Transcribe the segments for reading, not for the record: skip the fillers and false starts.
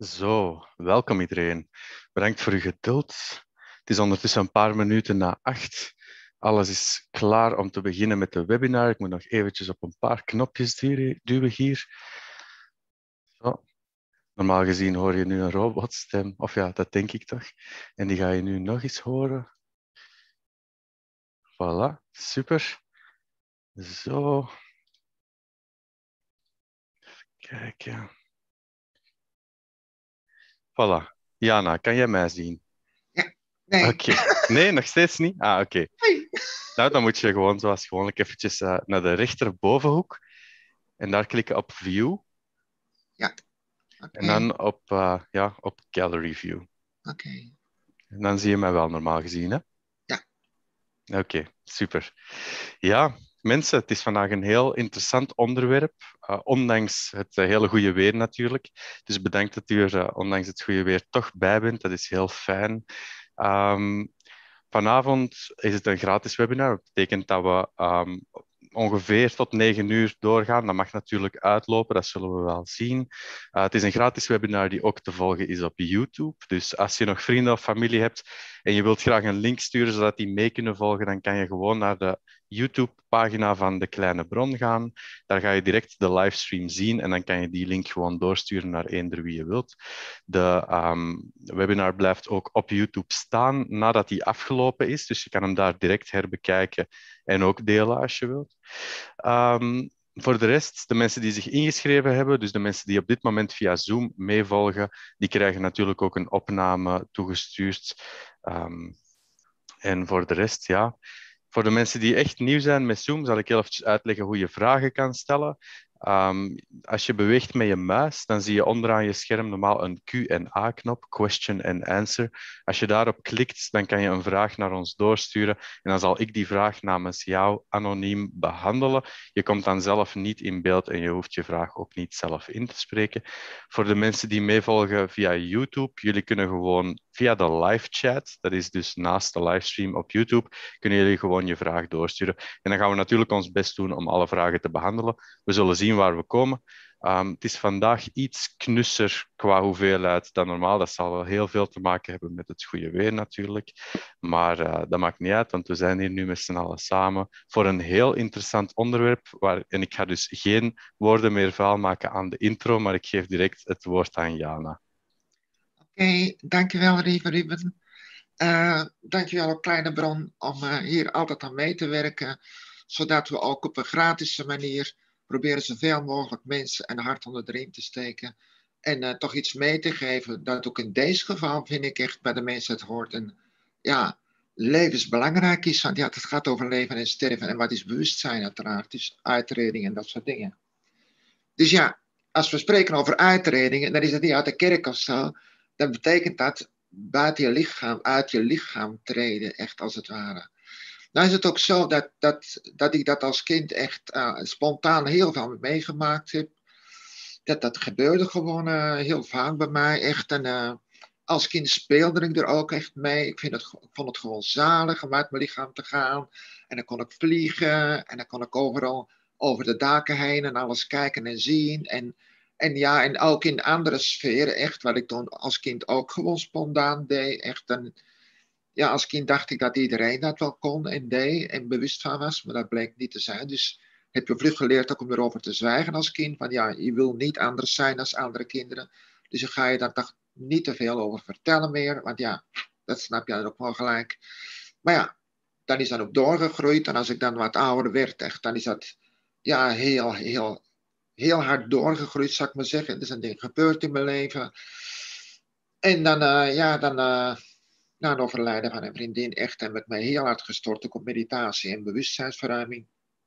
Zo, welkom iedereen. Bedankt voor uw geduld. Het is ondertussen een paar minuten na 8. Alles is klaar om te beginnen met de webinar. Ik moet nog eventjes op een paar knopjes duwen hier. Zo. Normaal gezien hoor je nu een robotstem, of ja, dat denk ik toch. En die ga je nu nog eens horen. Voilà, super. Zo. Kijken. Voilà. Jana, kan jij mij zien? Ja, nee. Oké. Nee, nog steeds niet? Ah, oké. Nee. Nou, dan moet je gewoon zoals gewoonlijk eventjes naar de rechterbovenhoek en daar klikken op View Ja, en oké. dan op Gallery View. Oké. En dan zie je mij wel normaal gezien, hè? Ja, Oké, super. Ja, mensen, het is vandaag een heel interessant onderwerp, ondanks het hele goede weer natuurlijk. Dus bedankt dat u er ondanks het goede weer toch bij bent. Dat is heel fijn. Ehm, Vanavond is het een gratis webinar. Dat betekent dat we ongeveer tot 9 uur doorgaan. Dat mag natuurlijk uitlopen, dat zullen we wel zien. Het is een gratis webinar die ook te volgen is op YouTube. Dus als je nog vrienden of familie hebt en je wilt graag een link sturen zodat die mee kunnen volgen, dan kan je gewoon naar de YouTube-pagina van De Kleine Bron gaan. Daar ga je direct de livestream zien en dan kan je die link gewoon doorsturen naar eender wie je wilt. De webinar blijft ook op YouTube staan nadat die afgelopen is. Dus je kan hem daar direct herbekijken en ook delen als je wilt. Voor de rest, de mensen die zich ingeschreven hebben, dus de mensen die op dit moment via Zoom meevolgen, die krijgen natuurlijk ook een opname toegestuurd. En voor de rest, ja. Voor de mensen die echt nieuw zijn met Zoom, zal ik heel even uitleggen hoe je vragen kan stellen. Als je beweegt met je muis, dan zie je onderaan je scherm normaal een Q&A-knop, Question and Answer. Als je daarop klikt, dan kan je een vraag naar ons doorsturen en dan zal ik die vraag namens jou anoniem behandelen. Je komt dan zelf niet in beeld en je hoeft je vraag ook niet zelf in te spreken. Voor de mensen die meevolgen via YouTube, jullie kunnen gewoon via de live chat, dat is dus naast de livestream op YouTube, kunnen jullie gewoon je vraag doorsturen. En dan gaan we natuurlijk ons best doen om alle vragen te behandelen. We zullen zien waar we komen. Het is vandaag iets knusser qua hoeveelheid dan normaal. Dat zal wel heel veel te maken hebben met het goede weer natuurlijk. Maar dat maakt niet uit, want we zijn hier nu met z'n allen samen voor een heel interessant onderwerp. En ik ga dus geen woorden meer vuil maken aan de intro, maar ik geef direct het woord aan Jana. oké. Dankjewel, Ruben. Dankjewel ook Kleine Bron om hier altijd aan mee te werken, zodat we ook op een gratis manier proberen zoveel mogelijk mensen een hart onder de riem te steken en toch iets mee te geven dat ook in deze geval, vind ik echt, bij de mensen het hoort en ja, levensbelangrijk is, want ja, het gaat over leven en sterven en wat is bewustzijn uiteraard, dus uitreding en dat soort dingen. Dus ja, als we spreken over uitredingen, dan is het niet uit de kerk of zo. Dan betekent dat buiten je lichaam, uit je lichaam treden, echt als het ware. Nou is het ook zo dat ik dat als kind echt spontaan heel veel meegemaakt heb. Dat gebeurde gewoon heel vaak bij mij. Echt. En als kind speelde ik er ook echt mee. Ik vond het gewoon zalig om uit mijn lichaam te gaan. En dan kon ik vliegen. En dan kon ik overal over de daken heen en alles kijken en zien. En ja, en ook in andere sferen, echt, wat ik toen als kind ook gewoon spontaan deed. Echt. En ja, als kind dacht ik dat iedereen dat wel kon en deed en bewust van was, maar dat bleek niet te zijn. Dus heb je vlug geleerd ook om erover te zwijgen als kind. Van ja, je wil niet anders zijn als andere kinderen. Dus dan ga je daar toch niet te veel over vertellen meer. Want ja, dat snap je dan ook wel gelijk. Maar ja, dan is dat ook doorgegroeid. En als ik dan wat ouder werd, echt, dan is dat ja, heel hard doorgegroeid, zou ik maar zeggen. Er zijn dingen gebeurd in mijn leven. En dan, na het overlijden van een vriendin, echt en met mij heel hard gestort ook op meditatie en bewustzijnsverruiming.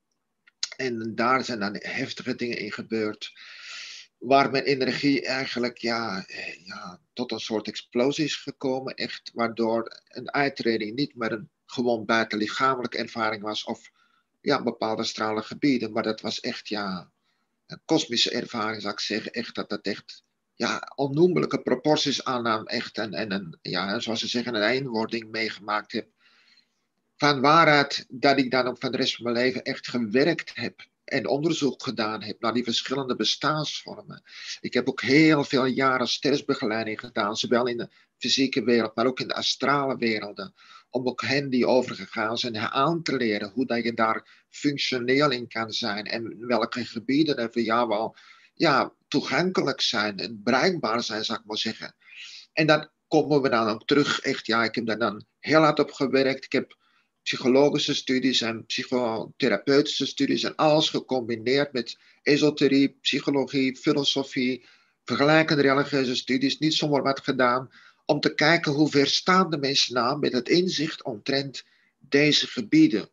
En daar zijn dan heftige dingen in gebeurd. Waar mijn energie eigenlijk tot een soort explosie is gekomen. Echt, waardoor een uittreding niet meer een gewoon buitenlichamelijke ervaring was. Of ja, bepaalde straalgebieden. Maar dat was echt een kosmische ervaring, zou ik zeggen. Echt dat echt onnoemelijke proporties aannam. Echt en zoals ze zeggen, een eenwording meegemaakt heb. Van waaruit dat ik dan ook van de rest van mijn leven echt gewerkt heb en onderzoek gedaan heb naar die verschillende bestaansvormen. Ik heb ook heel veel jaren sterfbegeleiding gedaan, zowel in de fysieke wereld, maar ook in de astrale werelden. Om ook hen die overgegaan zijn aan te leren hoe dat je daar functioneel in kan zijn en welke gebieden er voor jou wel toegankelijk zijn en bereikbaar zijn, zou ik maar zeggen. En dan komen we dan ook terug, echt, ik heb daar dan heel hard op gewerkt. Ik heb psychologische studies en psychotherapeutische studies en alles gecombineerd met esoterie, psychologie, filosofie, vergelijkende religieuze studies, niet zomaar wat gedaan, om te kijken hoe ver staan de mensen nou met het inzicht omtrent deze gebieden.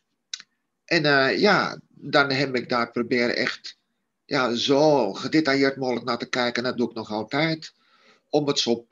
En dan heb ik daar proberen echt zo gedetailleerd mogelijk naar te kijken. En dat doe ik nog altijd. Om het zo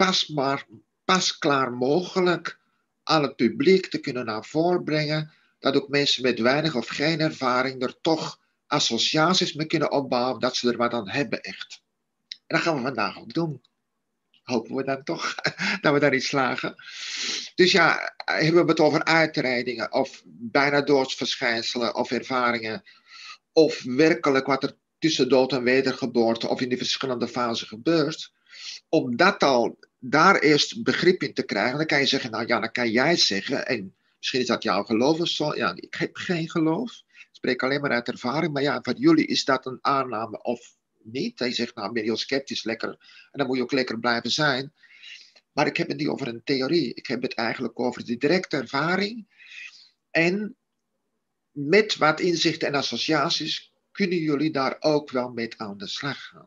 pasklaar mogelijk aan het publiek te kunnen naar voren brengen. Dat ook mensen met weinig of geen ervaring er toch associaties mee kunnen opbouwen. Dat ze er wat aan hebben echt. En dat gaan we vandaag ook doen. Hopen we dan toch dat we daarin slagen. Dus hebben we het over uitrijdingen of bijna doodsverschijnselen of ervaringen. Of werkelijk wat er tussen dood en wedergeboorte of in die verschillende fasen gebeurt. Om dat al daar eerst begrip in te krijgen, dan kan je zeggen, dan kan jij zeggen, en misschien is dat jouw geloof of zo. Ja, ik heb geen geloof. Ik spreek alleen maar uit ervaring. Maar voor jullie is dat een aanname of niet. Je zegt, ben je heel sceptisch, lekker. En dan moet je ook lekker blijven zijn. Maar ik heb het niet over een theorie. Ik heb het eigenlijk over de directe ervaring. En met wat inzichten en associaties kunnen jullie daar ook wel mee aan de slag gaan.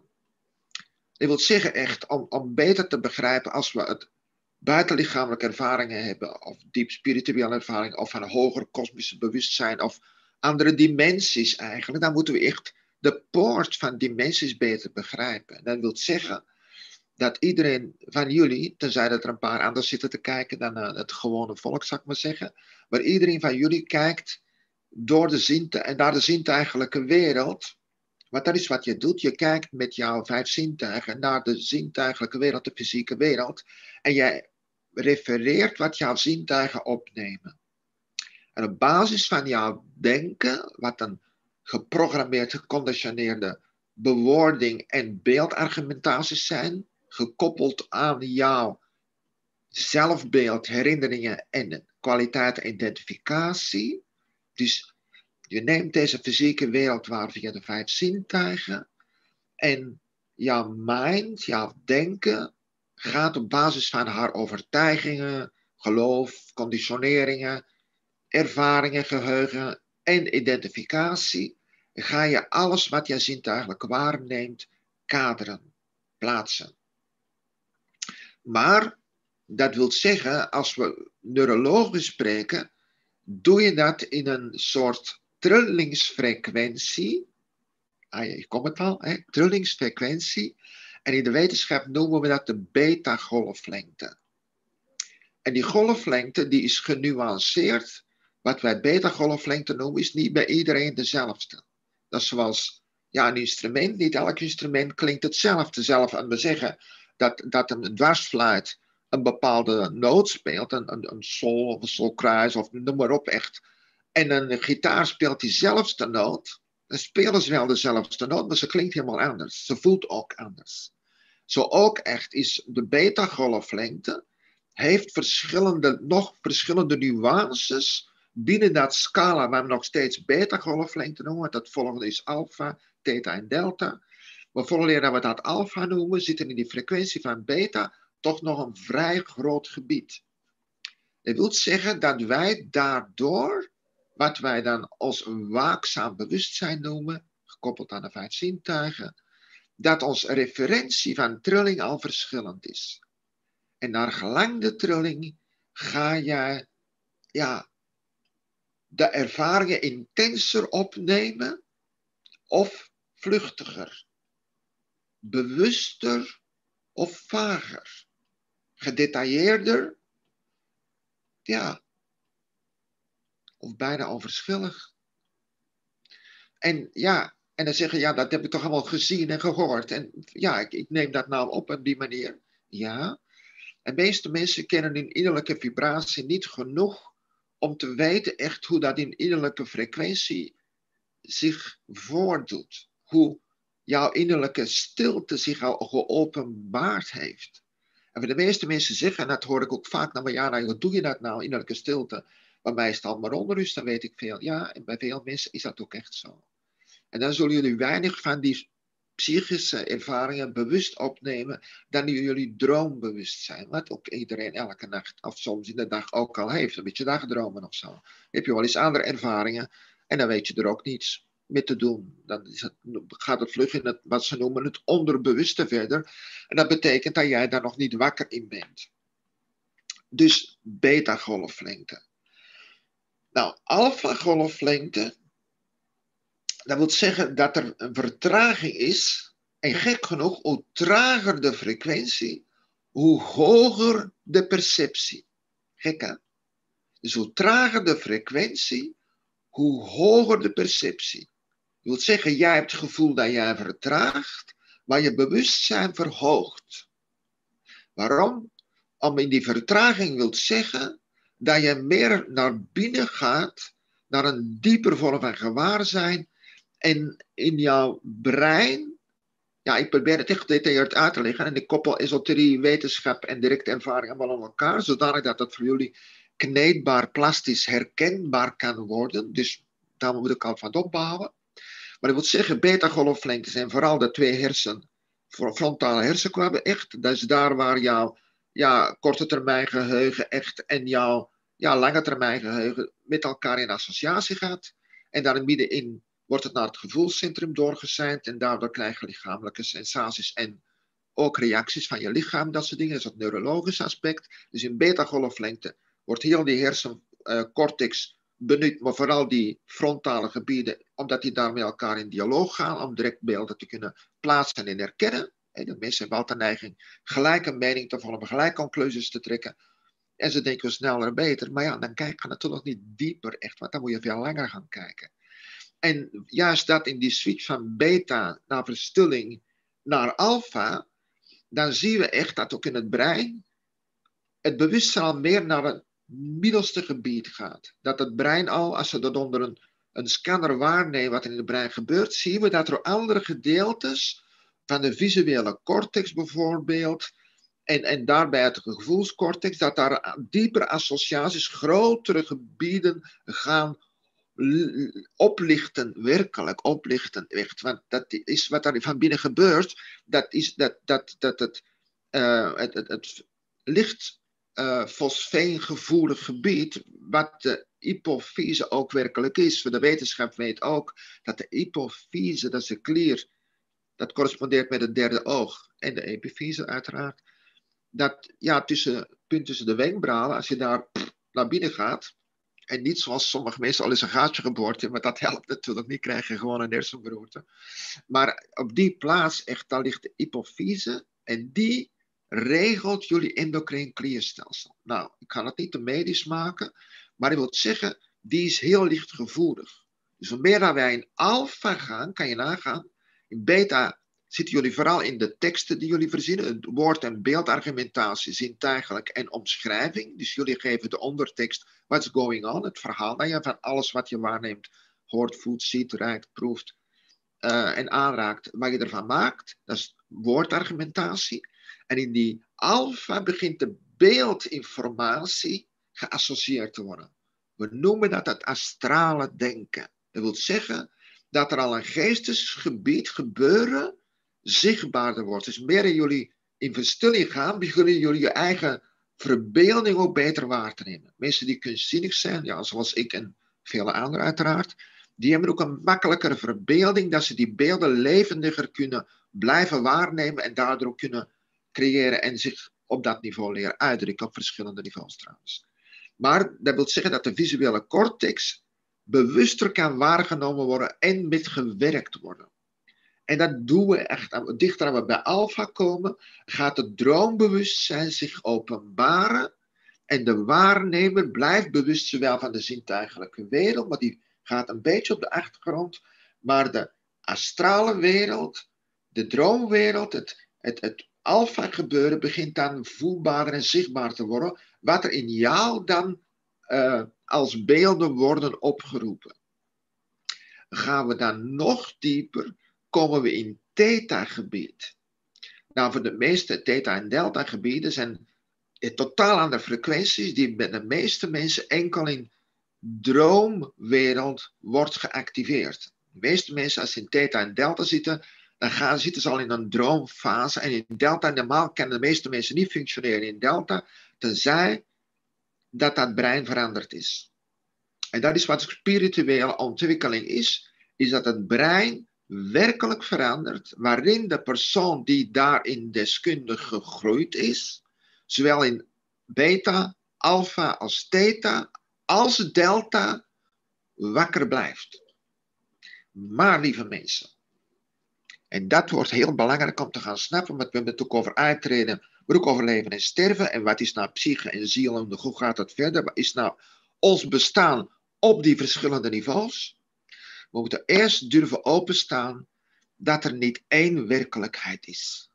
Dat wil zeggen echt, om beter te begrijpen als we het buitenlichamelijke ervaringen hebben, of diep spirituele ervaringen, of een hoger kosmische bewustzijn, of andere dimensies eigenlijk, dan moeten we echt de poort van dimensies beter begrijpen. Dat wil zeggen dat iedereen van jullie, tenzij dat er een paar anders zitten te kijken dan het gewone volk, zou ik maar zeggen, maar iedereen van jullie kijkt door naar de zintuigelijke wereld. Want dat is wat je doet. Je kijkt met jouw 5 zintuigen naar de zintuigelijke wereld, de fysieke wereld. En jij refereert wat jouw zintuigen opnemen. En op basis van jouw denken, wat een geprogrammeerd, geconditioneerde bewoording en beeldargumentaties zijn, gekoppeld aan jouw zelfbeeld, herinneringen en kwaliteit identificatie. Dus je neemt deze fysieke wereld waar via de 5 zintuigen en jouw mind, jouw denken, gaat op basis van haar overtuigingen, geloof, conditioneringen, ervaringen, geheugen en identificatie, ga je alles wat je zintuigelijk waarneemt kaderen, plaatsen. Maar dat wil zeggen, als we neurologisch spreken, doe je dat in een soort trillingsfrequentie. Je komt het al, trillingsfrequentie. En in de wetenschap noemen we dat de beta-golflengte. En die golflengte die is genuanceerd. Wat wij beta-golflengte noemen, is niet bij iedereen dezelfde. Dat is zoals een instrument. Niet elk instrument klinkt hetzelfde. Zelf aan we zeggen dat een dwarsfluit een bepaalde noot speelt, een sol of een solkruis of noem maar op echt. En een gitaar speelt diezelfde noot. Dan spelen ze wel dezelfde noot, maar ze klinkt helemaal anders. Ze voelt ook anders. Zo ook echt is de beta-golflengte, heeft nog verschillende nuances binnen dat scala waar we nog steeds beta-golflengte noemen. Dat volgende is alfa, theta en delta. Maar vooraleer dat we dat alfa noemen, zitten in die frequentie van beta toch nog een vrij groot gebied. Dat wil zeggen dat wij daardoor, wat wij dan als een waakzaam bewustzijn noemen, gekoppeld aan de 5 zintuigen, dat onze referentie van trilling al verschillend is. En naar gelang de trilling ga je de ervaringen intenser opnemen of vluchtiger, bewuster of vager, gedetailleerder, of bijna onverschillig. En dan zeggen, dat heb ik toch allemaal gezien en gehoord. En ik neem dat nou op die manier. Ja. En de meeste mensen kennen hun innerlijke vibratie niet genoeg om te weten echt hoe dat in innerlijke frequentie zich voordoet. Hoe jouw innerlijke stilte zich al geopenbaard heeft. En voor de meeste mensen zeggen, en dat hoor ik ook vaak, nou maar ja, nou, hoe doe je dat nou, innerlijke stilte? Bij mij is het allemaal onrust, dan weet ik veel. Ja, en bij veel mensen is dat ook echt zo. En dan zullen jullie weinig van die psychische ervaringen bewust opnemen dan jullie droombewustzijn. Wat ook iedereen elke nacht of soms in de dag ook al heeft. Een beetje dagdromen of zo. Heb je wel eens andere ervaringen en dan weet je er ook niets mee te doen. Dan gaat het vlug in wat ze noemen het onderbewuste verder. En dat betekent dat jij daar nog niet wakker in bent. Dus beta-golflengte. Nou, alpha-golflengte, dat wil zeggen dat er een vertraging is. En gek genoeg, hoe trager de frequentie, hoe hoger de perceptie. Gek hè? Dus hoe trager de frequentie, hoe hoger de perceptie. Dat wil zeggen, jij hebt het gevoel dat jij vertraagt, maar je bewustzijn verhoogt. Waarom? Om in die vertraging wil zeggen dat je meer naar binnen gaat, naar een dieper vorm van gewaarzijn. En in jouw brein, ja, ik probeer het echt gedetailleerd uit te leggen. En ik koppel esoterie, wetenschap en directe ervaring allemaal aan elkaar, zodanig dat het voor jullie kneedbaar, plastisch, herkenbaar kan worden. Dus daar moet ik al van opbouwen. Maar ik wil zeggen, beta-golflengtes zijn vooral de twee frontale hersenkwabben echt. Dat is daar waar jouw korte termijn geheugen echt en jouw lange termijn geheugen met elkaar in associatie gaat. En daar middenin wordt het naar het gevoelscentrum doorgeseind en daardoor krijg je lichamelijke sensaties en ook reacties van je lichaam, dat soort dingen. Dat is het neurologisch aspect. Dus in beta-golflengte wordt heel die hersencortex benut, maar vooral die frontale gebieden, omdat die daar met elkaar in dialoog gaan, om direct beelden te kunnen plaatsen en herkennen. En de mensen hebben altijd de neiging gelijk een mening te vormen, gelijk conclusies te trekken. En ze denken sneller beter. Maar ja, dan kijk je natuurlijk niet dieper echt, want dan moet je veel langer gaan kijken. En juist dat in die switch van beta naar verstilling naar alpha, dan zien we echt dat ook in het brein het bewustzijn al meer naar het middelste gebied gaat. Dat het brein al, als we dat onder een scanner waarnemen wat er in het brein gebeurt, zien we dat er andere gedeeltes van de visuele cortex bijvoorbeeld, en daarbij het gevoelscortex, dat daar diepere associaties, grotere gebieden gaan oplichten, werkelijk oplichten, echt. Want dat is wat er van binnen gebeurt, dat is dat het licht fosfeengevoelig gebied, wat de hypofyse ook werkelijk is. De wetenschap weet ook dat de hypofyse, dat is de klier, dat correspondeert met het derde oog en de epifyse uiteraard. Dat punt tussen de wenkbrauwen, als je daar naar binnen gaat, en niet zoals sommige mensen al eens een gaatje geboord hebben, maar dat helpt natuurlijk niet, krijg je gewoon een hersenberoerte. Maar op die plaats, echt, daar ligt de hypofyse en die regelt jullie endocrine klierstelsel. Nou, ik kan het niet te medisch maken, maar ik wil zeggen, die is heel lichtgevoelig. Dus hoe meer dat wij in alpha gaan, kan je nagaan. In beta zitten jullie vooral in de teksten die jullie verzinnen. Het woord- en beeldargumentatie, zintuigelijk en omschrijving. Dus jullie geven de ondertekst, what's going on, het verhaal dat je van alles wat je waarneemt, hoort, voelt, ziet, ruikt, proeft en aanraakt, wat je ervan maakt. Dat is woordargumentatie. En in die alpha begint de beeldinformatie geassocieerd te worden. We noemen dat het astrale denken. Dat wil zeggen dat er al een geestesgebied gebeuren zichtbaarder wordt. Dus meer jullie in verstilling gaan, beginnen jullie je eigen verbeelding ook beter waar te nemen. Mensen die kunstzinnig zijn, ja, zoals ik en vele anderen uiteraard, die hebben ook een makkelijkere verbeelding, dat ze die beelden levendiger kunnen blijven waarnemen en daardoor ook kunnen creëren en zich op dat niveau leren uitdrukken, op verschillende niveaus trouwens. Maar dat wil zeggen dat de visuele cortex bewuster kan waargenomen worden en met gewerkt worden. En dat doen we echt, dichter we bij alpha komen, gaat het droombewustzijn zich openbaren en de waarnemer blijft bewust zowel van de zintuigelijke wereld, maar die gaat een beetje op de achtergrond, maar de astrale wereld, de droomwereld, het alpha gebeuren begint dan voelbaarder en zichtbaar te worden, wat er in jou dan als beelden worden opgeroepen. gaan we dan nog dieper, komen we in theta-gebied. Nou, voor de meeste theta- en delta-gebieden zijn totaal andere frequenties die bij de meeste mensen enkel in droomwereld wordt geactiveerd. De meeste mensen, als ze in theta en delta zitten, dan zitten ze al in een droomfase. En in delta, normaal kunnen de meeste mensen niet functioneren in delta, tenzij dat brein veranderd is. En dat is wat spirituele ontwikkeling is dat het brein werkelijk verandert, waarin de persoon die daarin deskundig gegroeid is, zowel in beta, alpha als theta, als delta, wakker blijft. Maar, lieve mensen, en dat wordt heel belangrijk om te gaan snappen, want we hebben het ook over uittreden, maar ook over leven en sterven. En wat is nou psyche en ziel en hoe gaat het verder? Wat is nou ons bestaan op die verschillende niveaus? We moeten eerst durven openstaan dat er niet één werkelijkheid is.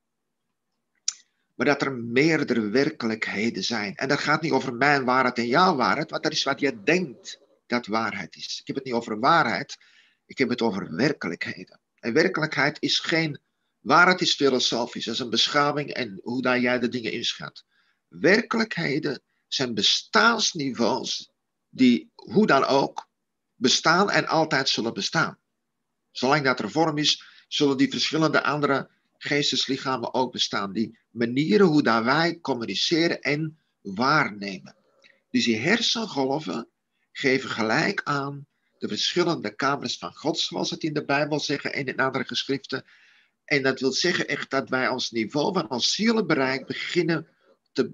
Maar dat er meerdere werkelijkheden zijn. En dat gaat niet over mijn waarheid en jouw waarheid, want dat is wat je denkt dat waarheid is. Ik heb het niet over waarheid, ik heb het over werkelijkheden. En werkelijkheid is geen... Waarheid is filosofisch, dat is een beschaving en hoe daar jij de dingen inschat. Werkelijkheden zijn bestaansniveaus die, hoe dan ook, bestaan en altijd zullen bestaan. Zolang dat er vorm is, zullen die verschillende andere geesteslichamen ook bestaan. Die manieren hoe dat wij communiceren en waarnemen. Dus die hersengolven geven gelijk aan de verschillende kamers van God, zoals het in de Bijbel zeggen en in andere geschriften. En dat wil zeggen echt dat wij ons niveau van ons zielenbereik beginnen te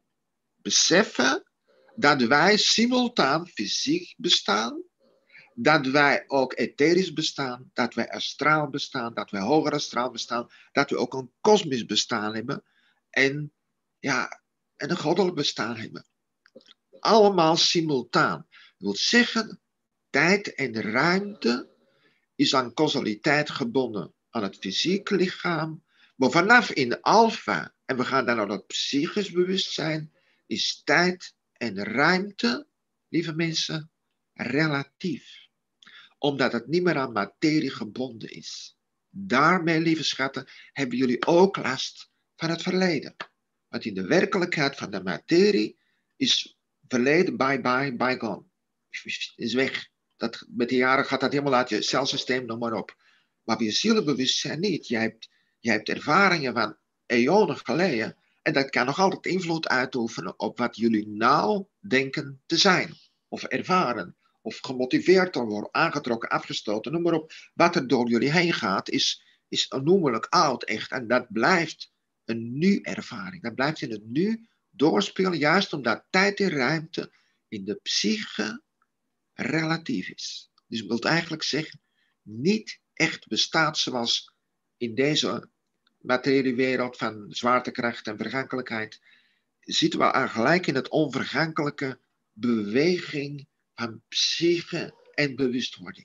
beseffen dat wij simultaan fysiek bestaan, dat wij ook etherisch bestaan, dat wij astraal bestaan, dat wij hoger astraal bestaan, dat we ook een kosmisch bestaan hebben en, ja, en een goddelijk bestaan hebben. Allemaal simultaan. Dat wil zeggen, tijd en ruimte is aan causaliteit gebonden aan het fysieke lichaam, maar vanaf in alfa, en we gaan dan naar het psychisch bewustzijn, is tijd en ruimte, lieve mensen, relatief. Omdat het niet meer aan materie gebonden is. Daarmee, lieve schatten, hebben jullie ook last van het verleden. Want in de werkelijkheid van de materie is verleden bye, bygone. Is weg. Met de jaren gaat dat helemaal uit je celsysteem, noem maar op. Maar bij je zielenbewustzijn niet. Jij hebt ervaringen van eonen geleden. En dat kan nog altijd invloed uitoefenen op wat jullie nou denken te zijn. Of ervaren. Of gemotiveerd te worden, aangetrokken, afgestoten, noem maar op. Wat er door jullie heen gaat, is onnoemelijk oud, echt. En dat blijft een nu-ervaring. Dat blijft in het nu doorspelen, juist omdat tijd en ruimte in de psyche relatief is. Dus dat wil eigenlijk zeggen, niet echt bestaat zoals in deze materiële van zwaartekracht en vergankelijkheid, zitten we aan gelijk in het onvergankelijke beweging van psyche en bewustwording.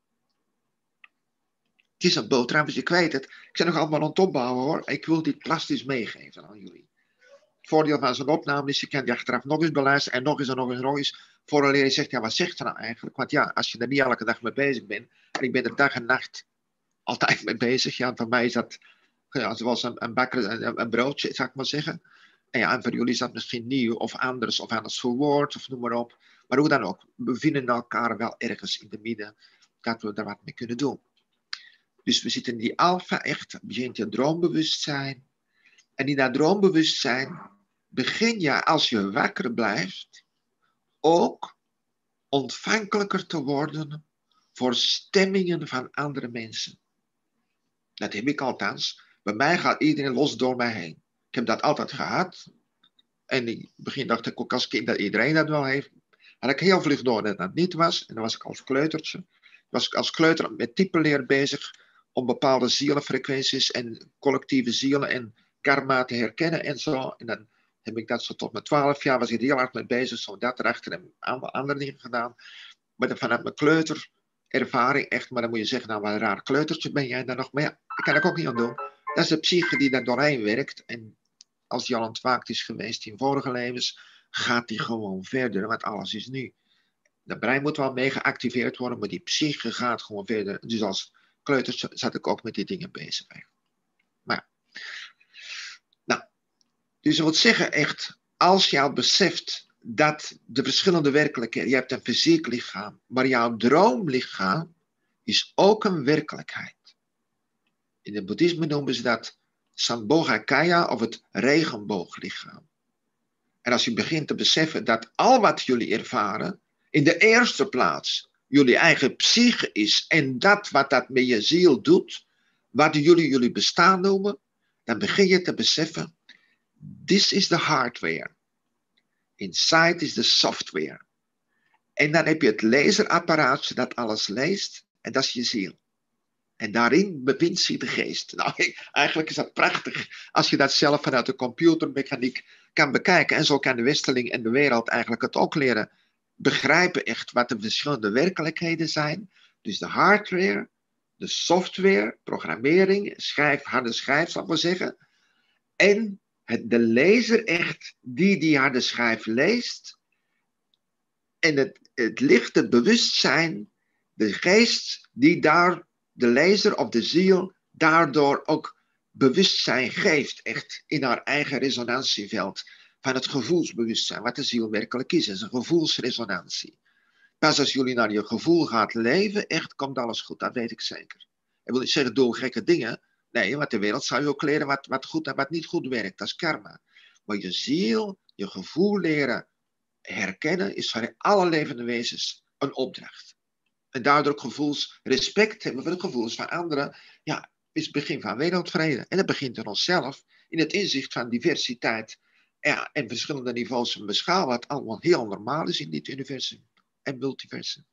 Het is een boterham, dus ik weet het. Ik ben nog allemaal aan het opbouwen hoor. Ik wil dit plastisch meegeven aan jullie. Het voordeel van zo'n opname is, je kan die achteraf nog eens beluisteren en nog eens. Voordat je zegt, ja wat zegt er nou eigenlijk? Want ja, als je er niet elke dag mee bezig bent, en ik ben er dag en nacht altijd mee bezig. Ja, voor mij is dat, ja, zoals een bakker, een broodje, zou ik maar zeggen. En ja, en voor jullie is dat misschien nieuw of anders verwoord of noem maar op. Maar hoe dan ook, we vinden elkaar wel ergens in de midden dat we daar wat mee kunnen doen. Dus we zitten in die alfa echt, begint je droombewustzijn. En in dat droombewustzijn begin je, als je wakker blijft, ook ontvankelijker te worden voor stemmingen van andere mensen. Dat heb ik althans. Bij mij gaat iedereen los door mij heen. Ik heb dat altijd gehad. En in het begin dacht ik ook als kind dat iedereen dat wel heeft. Had ik heel vlug door dat dat niet was. En dan was ik als kleutertje. Was ik als kleuter met typeleer bezig om bepaalde zielenfrequenties en collectieve zielen en karma te herkennen en zo. En dan heb ik dat zo tot mijn 12 jaar, was ik er heel hard mee bezig, zo dat erachter en allemaal andere dingen gedaan. Maar vanuit mijn kleuterervaring echt, maar dan moet je zeggen, nou wat een raar kleutertje ben jij dan nog. Maar ja, daar kan ik ook niet aan doen. Dat is de psyche die daar doorheen werkt. En als die al ontwaakt is geweest in vorige levens, gaat die gewoon verder, want alles is nu. De brein moet wel mee geactiveerd worden, maar die psyche gaat gewoon verder. Dus als kleuter zat ik ook met die dingen bezig. Maar ja. Nou, dus dat wil zeggen echt, als je al beseft dat de verschillende werkelijkheden, je hebt een fysiek lichaam, maar jouw droomlichaam is ook een werkelijkheid. In het boeddhisme noemen ze dat Sambhogakaya of het regenbooglichaam. En als je begint te beseffen dat al wat jullie ervaren, in de eerste plaats jullie eigen psyche is en dat wat dat met je ziel doet, wat jullie bestaan noemen, dan begin je te beseffen, this is the hardware. Inside is the software. En dan heb je het laserapparaatje dat alles leest en dat is je ziel. En daarin bevindt zich de geest. Nou, eigenlijk is dat prachtig als je dat zelf vanuit de computermechaniek kan bekijken. En zo kan de westerling en de wereld eigenlijk het ook leren begrijpen echt wat de verschillende werkelijkheden zijn. Dus de hardware, de software, programmering, harde schijf zal ik maar zeggen. En de lezer echt die harde schijf leest. En het lichte bewustzijn, de geest die daar de lezer of de ziel daardoor ook bewustzijn geeft, echt in haar eigen resonantieveld van het gevoelsbewustzijn, wat de ziel werkelijk is een gevoelsresonantie. Pas als jullie naar je gevoel gaat leven, echt komt alles goed, dat weet ik zeker. Ik wil niet zeggen, doe gekke dingen, nee, want de wereld zou je ook leren wat goed en wat niet goed werkt, dat is karma. Maar je ziel, je gevoel leren herkennen, is voor alle levende wezens een opdracht. En daardoor ook respect hebben voor de gevoelens van anderen, ja, is het begin van wereldvrede. En dat begint in onszelf, in het inzicht van diversiteit en verschillende niveaus van beschouwen, wat allemaal heel normaal is in dit universum en multiversum.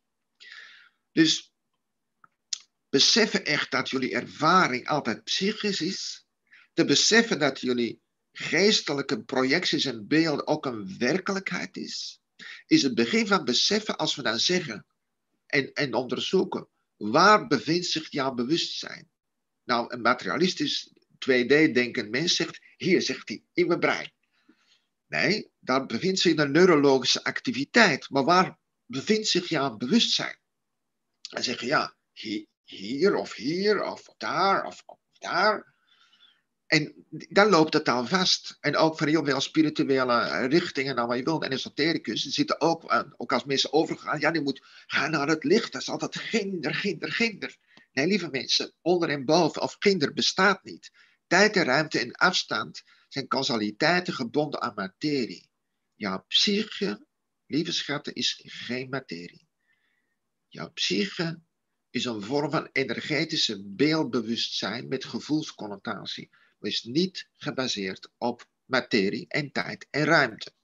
Dus beseffen echt dat jullie ervaring altijd psychisch is, te beseffen dat jullie geestelijke projecties en beelden ook een werkelijkheid is het begin van beseffen als we dan zeggen en onderzoeken, waar bevindt zich jouw bewustzijn? Nou, een materialistisch 2D-denkend mens zegt, hier, zegt hij, in mijn brein. Nee, daar bevindt zich een neurologische activiteit. Maar waar bevindt zich jouw bewustzijn? Dan zeg je, ja, hier of daar of daar. En dan loopt het al vast. En ook voor heel veel spirituele richtingen, nou wat je wilt, en esotericus, die zitten ook als mensen overgaan, ja, die moet gaan naar het licht. Dat is altijd ginder. Nee, lieve mensen, onder en boven of ginder bestaat niet. Tijd en ruimte en afstand zijn causaliteiten gebonden aan materie. Jouw psyche, lieve schatten, is geen materie. Jouw psyche is een vorm van energetische beeldbewustzijn met gevoelsconnotatie. Maar is niet gebaseerd op materie en tijd en ruimte.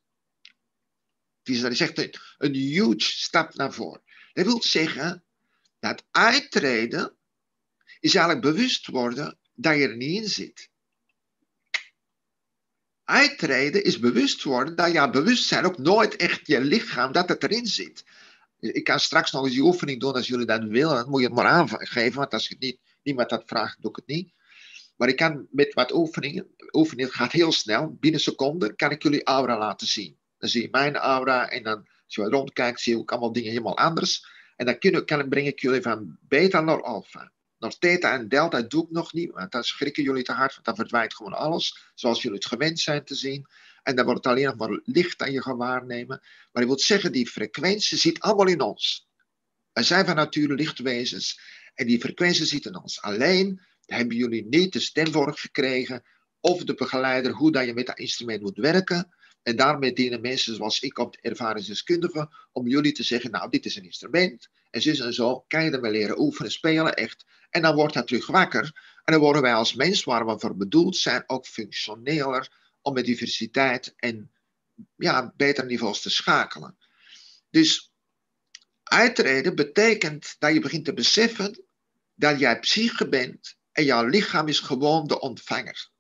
Dus dat is echt een huge stap naar voren. Dat wil zeggen dat uittreden is eigenlijk bewust worden dat je er niet in zit. Uittreden is bewust worden dat jouw bewustzijn ook nooit echt je lichaam, dat het erin zit. Ik kan straks nog eens die oefening doen als jullie dat willen. Dan moet je het maar aangeven, want als niemand dat vraagt, doe ik het niet. Maar ik kan met wat oefeningen gaat heel snel, binnen seconden, kan ik jullie aura laten zien. Dan zie je mijn aura en dan als je rondkijkt, zie je ook allemaal dingen helemaal anders. En dan breng ik jullie van beta naar alpha. Naar theta en delta doe ik nog niet, want dan schrikken jullie te hard, want dan verdwijnt gewoon alles, zoals jullie het gewend zijn te zien. En dan wordt het alleen nog maar licht aan je gaan waarnemen. Maar ik wil zeggen, die frequentie zit allemaal in ons. We zijn van nature lichtwezens en die frequentie zit in ons. Alleen hebben jullie niet de stemvorm gekregen of de begeleider hoe dat je met dat instrument moet werken. En daarmee dienen mensen zoals ik op de ervaringsdeskundige om jullie te zeggen, nou dit is een instrument. En zo en zo kan je ermee leren oefenen, spelen echt. En dan wordt dat terug wakker. En dan worden wij als mens, waar we voor bedoeld zijn, ook functioneler om met diversiteit en betere niveaus te schakelen. Dus uittreden betekent dat je begint te beseffen dat jij psyche bent en jouw lichaam is gewoon de ontvanger.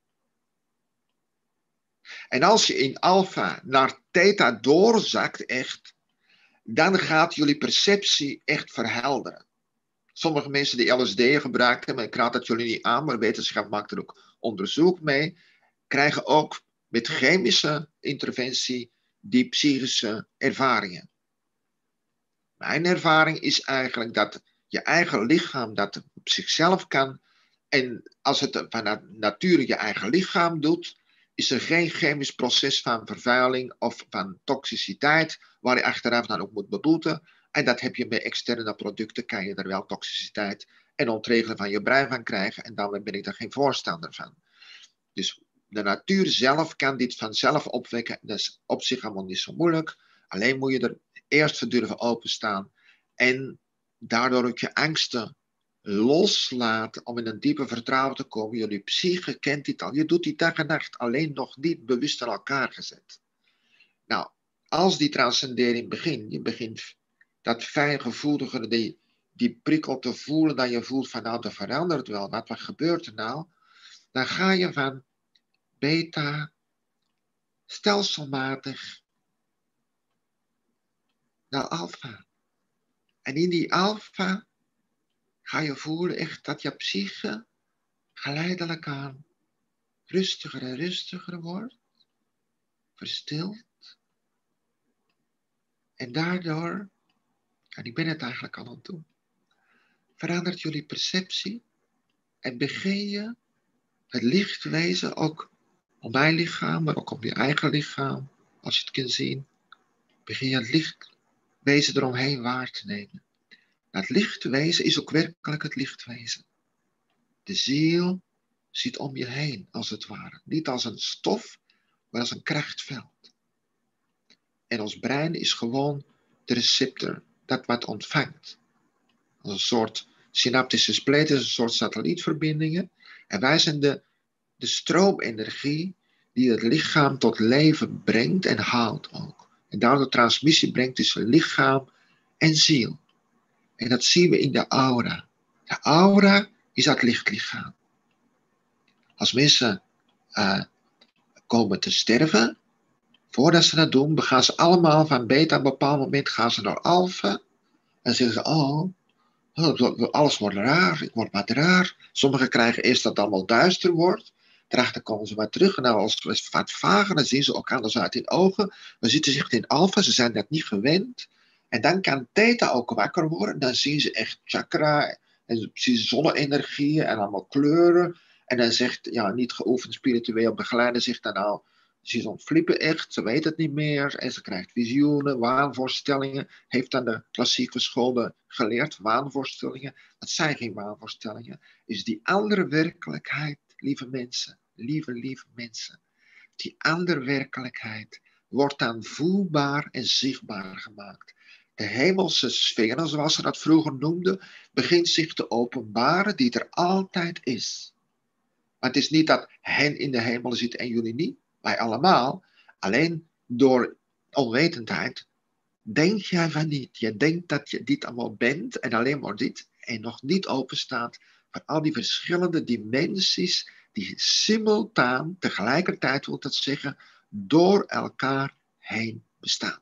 En als je in alpha naar theta doorzakt echt, dan gaat jullie perceptie echt verhelderen. Sommige mensen die LSD gebruiken, maar ik raad dat jullie niet aan, maar wetenschap maakt er ook onderzoek mee, krijgen ook met chemische interventie die psychische ervaringen. Mijn ervaring is eigenlijk dat je eigen lichaam dat op zichzelf kan. En als het van nature je eigen lichaam doet, is er geen chemisch proces van vervuiling of van toxiciteit waar je achteraf dan ook moet beboeten. En dat heb je met externe producten, kan je er wel toxiciteit en ontregelen van je brein van krijgen. En daarom ben ik daar geen voorstander van. Dus de natuur zelf kan dit vanzelf opwekken. Dat is op zich allemaal niet zo moeilijk. Alleen moet je er eerst voor durven openstaan. En daardoor ook je angsten loslaten om in een diepe vertrouwen te komen. Jullie psyche kent dit al. Je doet die dag en nacht alleen nog niet bewust aan elkaar gezet. Nou, als die transcendering begint, je begint dat fijngevoelige, die prikkel te voelen, dat je voelt van nou, dat verandert wel. Wat gebeurt er nou? Dan ga je van beta stelselmatig naar alfa. En in die alfa ga je voelen echt dat je psyche geleidelijk aan rustiger en rustiger wordt, verstilt. En daardoor, en ik ben het eigenlijk al aan het doen, verandert jullie perceptie en begin je het lichtwezen ook op mijn lichaam, maar ook op je eigen lichaam, als je het kunt zien, begin je het lichtwezen eromheen waar te nemen. Het lichtwezen is ook werkelijk het lichtwezen. De ziel zit om je heen, als het ware. Niet als een stof, maar als een krachtveld. En ons brein is gewoon de receptor, dat wat ontvangt. Als een soort synaptische spleten, een soort satellietverbindingen. En wij zijn de stroomenergie die het lichaam tot leven brengt en haalt ook. En daardoor transmissie brengt tussen lichaam en ziel. En dat zien we in de aura. De aura is dat lichtlichaam. Als mensen komen te sterven, voordat ze dat doen, gaan ze allemaal van beta, op een bepaald moment gaan ze naar alfa. En zeggen ze, alles wordt raar, ik word wat raar. Sommigen krijgen eerst dat het allemaal duister wordt. Daarachter komen ze wat terug. En nou, als het wat vager, dan zien ze ook anders uit in ogen. Dan zitten ze echt in alfa, ze zijn dat niet gewend. En dan kan theta ook wakker worden. Dan zien ze echt chakra en zien ze zonne-energieën en allemaal kleuren. En dan zegt, ja, niet geoefend spiritueel begeleider zegt dan nou, ze ontflippen echt, ze weet het niet meer. En ze krijgt visioenen, waanvoorstellingen. Heeft dan de klassieke scholen geleerd, waanvoorstellingen. Dat zijn geen waanvoorstellingen. Is die andere werkelijkheid, lieve mensen, lieve mensen. Die andere werkelijkheid wordt dan voelbaar en zichtbaar gemaakt. De hemelse sfeer, zoals ze dat vroeger noemden, begint zich te openbaren die er altijd is. Maar het is niet dat hen in de hemel zit en jullie niet. Wij allemaal. Alleen door onwetendheid denk jij van niet. Je denkt dat je dit allemaal bent en alleen maar dit. En nog niet openstaat voor al die verschillende dimensies die simultaan, tegelijkertijd wil dat zeggen, door elkaar heen bestaan.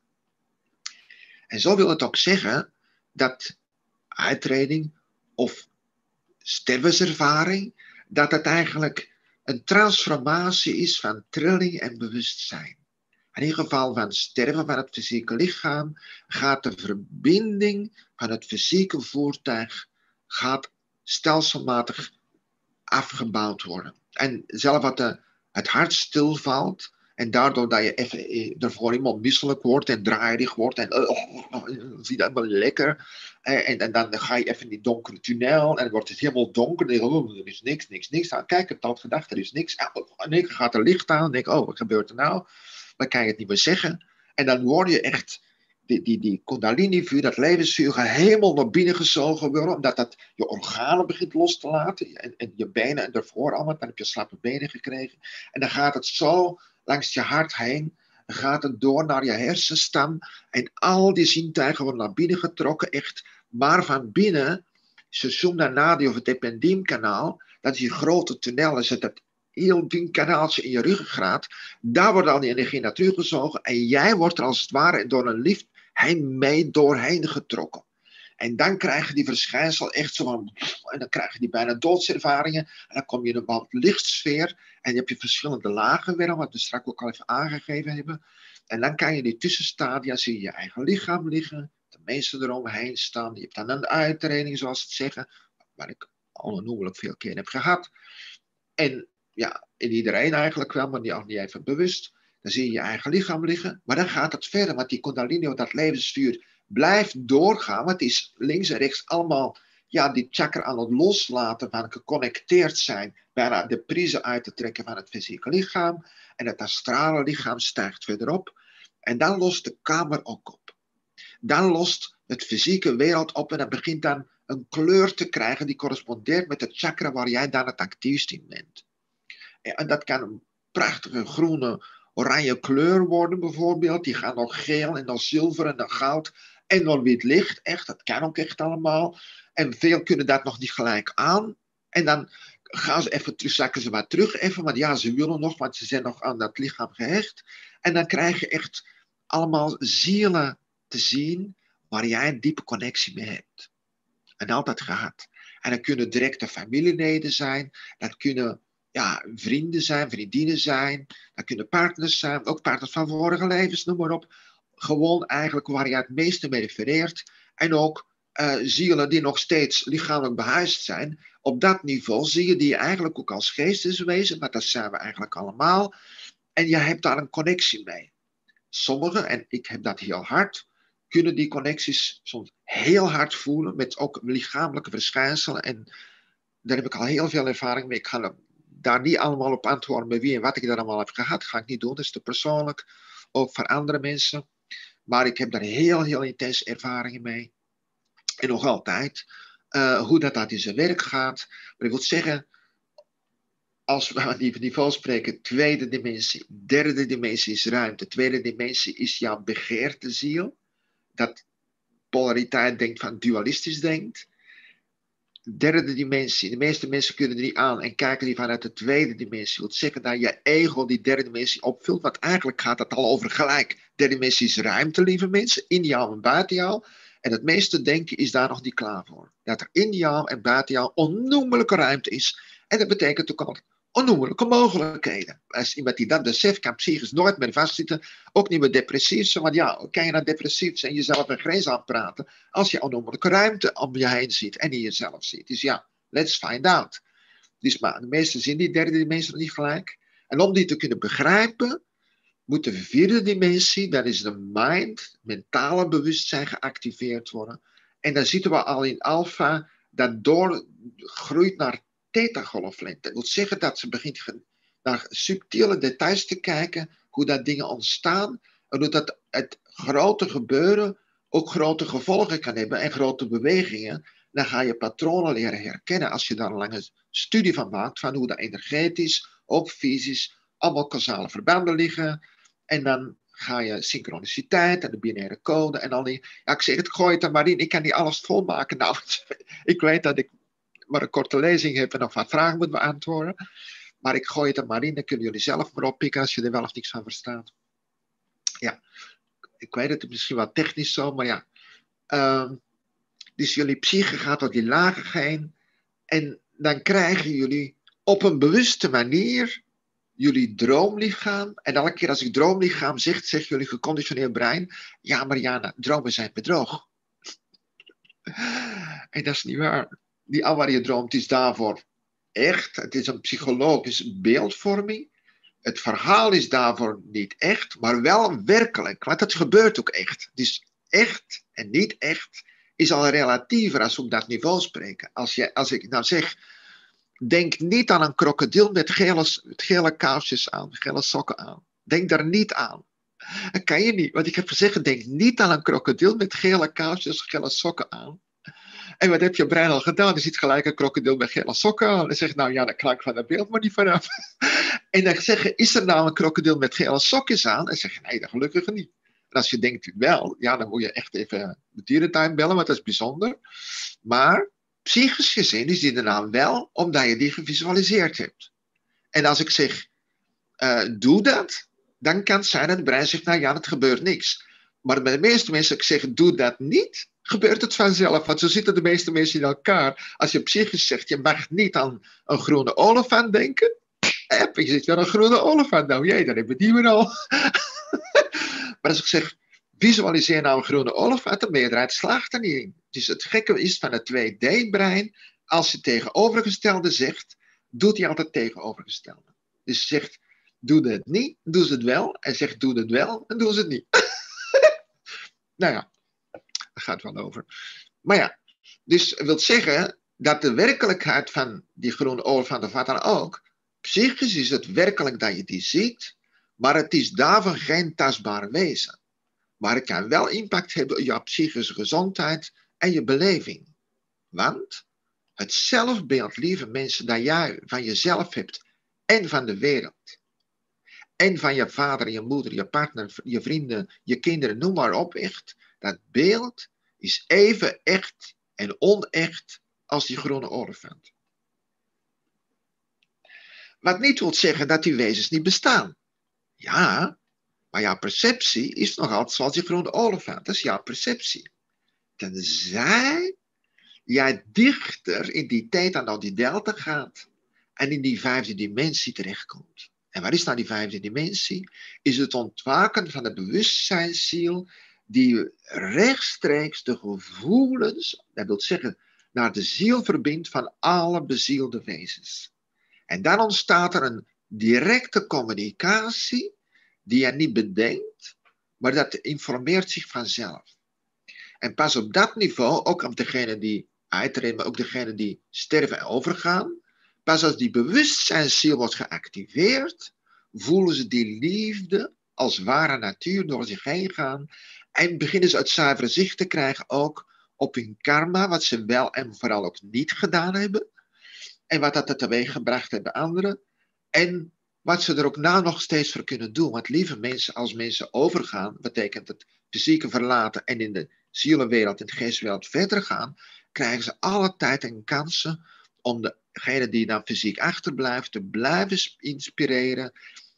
En zo wil het ook zeggen dat uittreding of stervenservaring, dat het eigenlijk een transformatie is van trilling en bewustzijn. In ieder geval van sterven van het fysieke lichaam gaat de verbinding van het fysieke voertuig gaat stelselmatig afgebouwd worden. En zelf wat het hart stilvalt en daardoor dat je even ervoor iemand misselijk wordt en draaierig wordt en zie dat wel lekker. En dan ga je even in die donkere tunnel en dan wordt het helemaal donker. En dan denk je, er is niks. Nou, kijk, ik heb dat gedacht, er is niks. En dan gaat er licht aan en denk wat gebeurt er nou? Dan kan je het niet meer zeggen. En dan word je echt die kundalini-vuur, dat levensvuur, helemaal naar binnen gezogen worden, omdat dat je organen begint los te laten. En je benen en daarvoor allemaal, dan heb je slappe benen gekregen. En dan gaat het zo langs je hart heen, gaat het door naar je hersenstam. En al die zintuigen worden naar binnen getrokken, echt. Maar van binnen, ze zoomen naar of het ependiemkanaal, dat is die grote tunnel, is het dat heel dun kanaaltje in je ruggengraat. Daar wordt al die energie naar teruggezogen. En jij wordt er als het ware door een lift mee doorheen getrokken. En dan krijg je die verschijnsel echt zo van, en dan krijg je die bijna doodservaringen. En dan kom je in een bepaald lichtsfeer. En dan heb je verschillende lagen weer, wat we straks ook al even aangegeven hebben. En dan kan je die tussenstadia, zie je je eigen lichaam liggen. De mensen eromheen staan. Je hebt dan een uittraining, zoals ze het zeggen, waar ik onnoemelijk veel keer heb gehad. En ja, in iedereen eigenlijk wel, maar nog niet even bewust. Dan zie je je eigen lichaam liggen. Maar dan gaat het verder, want die kundalini, dat levensvuur, blijft doorgaan. Want het is links en rechts allemaal die chakra aan het loslaten, van geconnecteerd zijn, bijna de prise uit te trekken van het fysieke lichaam. En het astrale lichaam stijgt verder op. En dan lost de kamer ook op. Dan lost het fysieke wereld op en dat begint dan een kleur te krijgen die correspondeert met het chakra waar jij dan het actiefst in bent. En dat kan een prachtige groene, oranje kleur worden bijvoorbeeld. Die gaan nog geel en dan zilver en dan goud en dan wit licht. Echt, dat kan ook echt allemaal. En veel kunnen dat nog niet gelijk aan. En dan gaan ze even terug, zakken ze maar terug even. Want ja, ze willen nog, want ze zijn nog aan dat lichaam gehecht. En dan krijg je echt allemaal zielen te zien waar jij een diepe connectie mee hebt. En altijd gehad. En dat kunnen directe familieleden zijn. Dat kunnen vrienden zijn, vriendinnen zijn. Dat kunnen partners zijn. Ook partners van vorige levens, noem maar op. Gewoon eigenlijk waar je het meeste mee refereert. En ook zielen die nog steeds lichamelijk behuisd zijn. Op dat niveau zie je die eigenlijk ook als geesteswezen. Maar dat zijn we eigenlijk allemaal. En je hebt daar een connectie mee. Sommigen, en ik heb dat heel hard, kunnen die connecties soms heel hard voelen met ook lichamelijke verschijnselen. En daar heb ik al heel veel ervaring mee. Ik ga daar niet allemaal op antwoorden met wie en wat ik daar allemaal heb gehad. Dat ga ik niet doen, dat is te persoonlijk. Ook voor andere mensen. Maar ik heb daar heel, heel intense ervaringen mee. En nog altijd. Hoe dat in zijn werk gaat. Maar ik wil zeggen, als we aan die niveau spreken, tweede dimensie, derde dimensie is ruimte. Tweede dimensie is jouw begeerteziel. Dat polariteit denkt van dualistisch denkt. Derde dimensie, de meeste mensen kunnen er niet aan en kijken die vanuit de tweede dimensie. Dat wil zeggen dat je ego die derde dimensie opvult, want eigenlijk gaat het al over gelijk. Derde dimensie is ruimte, lieve mensen, in jou en buiten jou. En het meeste denken is daar nog niet klaar voor. Dat er in jou en buiten jou onnoemelijke ruimte is. En dat betekent ook altijd onnoemelijke mogelijkheden. Als iemand die dat beseft, kan psychisch nooit meer vastzitten. Ook niet meer depressief zijn. Want ja, kan je nou depressief zijn, jezelf een grens aanpraten als je onnoemelijke ruimte om je heen ziet en in jezelf ziet. Dus ja, let's find out. Dus maar de meesten zien die derde dimensie nog niet gelijk. En om die te kunnen begrijpen, moet de vierde dimensie, dat is de mind, mentale bewustzijn, geactiveerd worden. En dan zitten we al in alfa, dat doorgroeit naar theta-golflengte. Dat wil zeggen dat ze begint naar subtiele details te kijken, hoe dat dingen ontstaan, en hoe dat het grote gebeuren ook grote gevolgen kan hebben en grote bewegingen. Dan ga je patronen leren herkennen als je daar een lange studie van maakt, van hoe dat energetisch, ook fysisch, allemaal causale verbanden liggen. En dan ga je synchroniciteit en de binaire code en al die... Ja, ik zeg het, gooi het er maar in. Ik kan niet alles volmaken. Nou, ik weet dat ik maar een korte lezing heb en nog wat vragen moet beantwoorden. Maar ik gooi het er maar in. Dan kunnen jullie zelf maar oppikken als je er wel of niks van verstaat. Ja, ik weet het misschien wat technisch zo, maar ja. Dus jullie psyche gaat door die lagen heen. En dan krijgen jullie op een bewuste manier jullie droomlichaam. En elke keer als ik droomlichaam zeg, zegt jullie geconditioneerd brein: ja, Mariana, dromen zijn bedrog. En dat is niet waar. Die al waar je droomt is daarvoor echt. Het is een psychologische beeldvorming. Het verhaal is daarvoor niet echt, maar wel werkelijk. Want het gebeurt ook echt. Dus echt en niet echt is al relatiever als we op dat niveau spreken. Als ik nou zeg, denk niet aan een krokodil met gele kousen aan, gele sokken aan. Denk daar niet aan. Dat kan je niet, want ik heb gezegd, denk niet aan een krokodil met gele kousen, gele sokken aan. En wat heb je brein al gedaan? Er zit gelijk een krokodil met gele sokken aan. En zegt, nou ja, dan krijg ik van dat beeld maar niet vanaf. En dan zeggen, is er nou een krokodil met gele sokjes aan? En zeg je, nee, dat gelukkig niet. En als je denkt wel, ja, dan moet je echt even de dierentuin bellen, want dat is bijzonder. Maar psychisch gezien is die er nou wel, omdat je die gevisualiseerd hebt. En als ik zeg, doe dat, dan kan het zijn dat het brein zegt, nou ja, het gebeurt niks. Maar bij de meeste mensen, als ik zeg, doe dat niet, gebeurt het vanzelf. Want zo zitten de meeste mensen in elkaar. Als je psychisch zegt, je mag niet aan een groene olifant denken. Je zit weer een groene olifant. Nou jee, dan hebben we die weer al. Maar als ik zeg, Visualiseer nou een groene olifant, de meerderheid slaagt er niet in. Dus het gekke is van het 2D-brein, als je tegenovergestelde zegt, doet hij altijd tegenovergestelde. Dus zegt, doe het niet, doen ze het wel. En zegt, doe het wel, en doen ze het niet. Nou ja, daar gaat het wel over. Maar ja, dus wil zeggen dat de werkelijkheid van die groene olifant, of wat dan ook, psychisch is het werkelijk dat je die ziet, maar het is daarvan geen tastbaar wezen. Maar het kan wel impact hebben op je psychische gezondheid en je beleving. Want het zelfbeeld, lieve mensen, dat jij van jezelf hebt en van de wereld, en van je vader, je moeder, je partner, je vrienden, je kinderen, noem maar op, echt, dat beeld is even echt en onecht als die groene olifant. Wat niet wil zeggen dat die wezens niet bestaan. Ja, maar jouw perceptie is nog altijd zoals die groene olifant. Dat is jouw perceptie. Tenzij jij dichter in die theta naar die delta gaat en in die 5e dimensie terechtkomt. En wat is nou die 5e dimensie? Is het ontwaken van de bewustzijnsziel die rechtstreeks de gevoelens, dat wil zeggen, naar de ziel verbindt van alle bezielde wezens. En dan ontstaat er een directe communicatie die je niet bedenkt, maar dat informeert zich vanzelf. En pas op dat niveau, ook op degenen die uittreden, maar ook degenen die sterven en overgaan, pas als die bewustzijnsziel wordt geactiveerd, voelen ze die liefde als ware natuur door zich heen gaan en beginnen ze het zuivere zicht te krijgen ook op hun karma, wat ze wel en vooral ook niet gedaan hebben, en wat dat teweeg gebracht heeft bij anderen, en wat ze er ook nou nog steeds voor kunnen doen. Want lieve mensen, als mensen overgaan, betekent het fysieke verlaten en in de zielenwereld, in de geestwereld verder gaan, krijgen ze alle tijd en kansen om degene die dan fysiek achterblijft te blijven inspireren,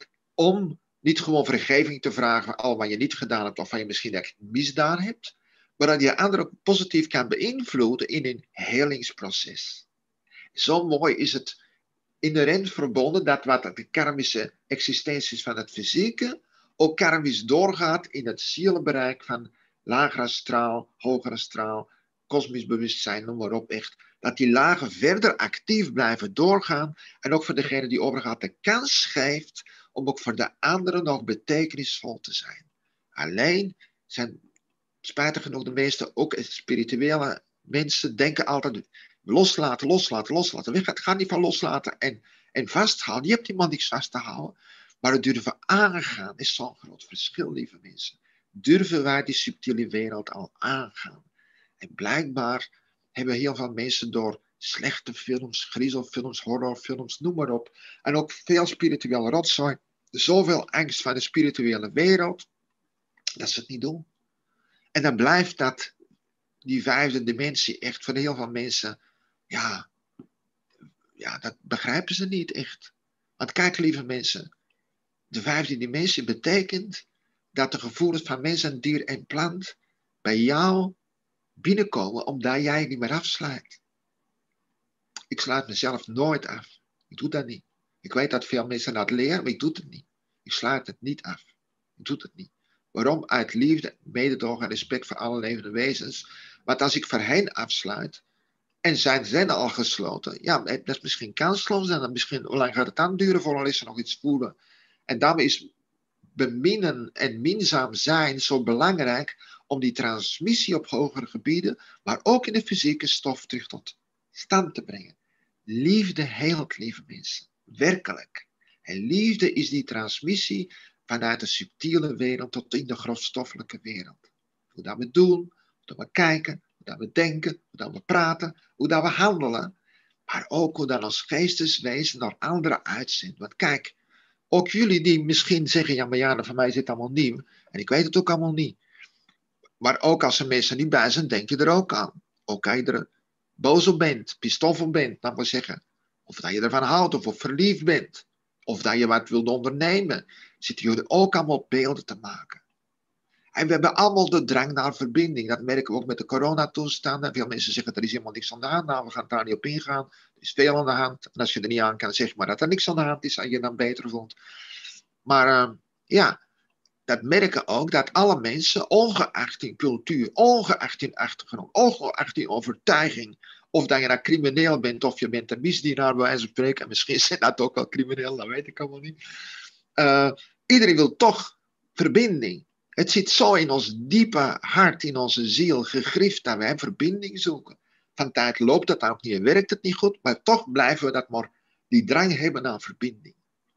om niet gewoon vergeving te vragen van al wat je niet gedaan hebt of wat je misschien echt misdaan hebt, maar dat je anderen ook positief kan beïnvloeden in een helingsproces. Zo mooi is het inherent verbonden dat wat de karmische existentie is van het fysieke, ook karmisch doorgaat in het zielenbereik van lager astraal, hoger astraal, kosmisch bewustzijn, noem maar op, echt. Dat die lagen verder actief blijven doorgaan en ook voor degene die overgaat de kans geeft om ook voor de anderen nog betekenisvol te zijn. Alleen zijn spijtig genoeg de meeste, ook spirituele mensen, denken altijd loslaten, loslaten, loslaten. Het gaat niet van loslaten en vasthouden. Je hebt iemand niks vast te houden. Maar het durven aangaan is zo'n groot verschil, lieve mensen. Durven wij die subtiele wereld al aangaan? En blijkbaar hebben heel veel mensen door slechte films, griezelfilms, horrorfilms, noem maar op. En ook veel spirituele rotzooi. Zoveel angst van de spirituele wereld, dat ze het niet doen. En dan blijft dat, die 5e dimensie, echt voor heel veel mensen, ja, dat begrijpen ze niet echt. Want kijk, lieve mensen, de 5e dimensie betekent dat de gevoelens van mens en dier en plant bij jou binnenkomen omdat jij niet meer afsluit. Ik sluit mezelf nooit af. Ik doe dat niet. Ik weet dat veel mensen dat leren, maar ik doe het niet. Ik sluit het niet af. Ik doe het niet. Waarom? Uit liefde, mededogen en respect voor alle levende wezens. Want als ik voor hen afsluit en zijn al gesloten, ja, dat is misschien kansloos en dan misschien, hoe lang gaat het dan duren voordat ze nog iets voelen? En daarmee is beminnen en minzaam zijn zo belangrijk om die transmissie op hogere gebieden, maar ook in de fysieke stof terug tot stand te brengen. Liefde heelt, lieve mensen. Werkelijk. En liefde is die transmissie vanuit de subtiele wereld tot in de grofstoffelijke wereld. Hoe dat we doen, hoe dat we kijken, hoe dat we denken, hoe dat we praten, hoe dat we handelen. Maar ook hoe dat ons geesteswezen naar anderen uitzendt. Want kijk, ook jullie die misschien zeggen, ja maar ja, voor mij is dit allemaal nieuw. En ik weet het ook allemaal niet. Maar ook als er mensen niet bij zijn, denk je er ook aan. Ook als je er boos op bent, pistof op bent, laat maar zeggen. Of dat je ervan houdt, of verliefd bent. Of dat je wat wilt ondernemen. Zitten jullie ook allemaal beelden te maken. En we hebben allemaal de drang naar verbinding. Dat merken we ook met de coronatoestanden. Veel mensen zeggen, er is helemaal niks aan de hand. Nou, we gaan daar niet op ingaan. Er is veel aan de hand. En als je er niet aan kan, zeg maar dat er niks aan de hand is. En je dan beter voelt. Maar ja, dat merken ook dat alle mensen, ongeacht hun cultuur, ongeacht hun achtergrond, ongeacht hun overtuiging, of dat je nou crimineel bent of je bent een misdienaar bij wijze van spreken, en misschien zijn dat ook wel crimineel, dat weet ik allemaal niet. Iedereen wil toch verbinding. Het zit zo in ons diepe hart, in onze ziel, gegrift dat wij verbinding zoeken. Van tijd loopt dat ook niet, werkt het niet goed, maar toch blijven we dat maar die drang hebben naar verbinding.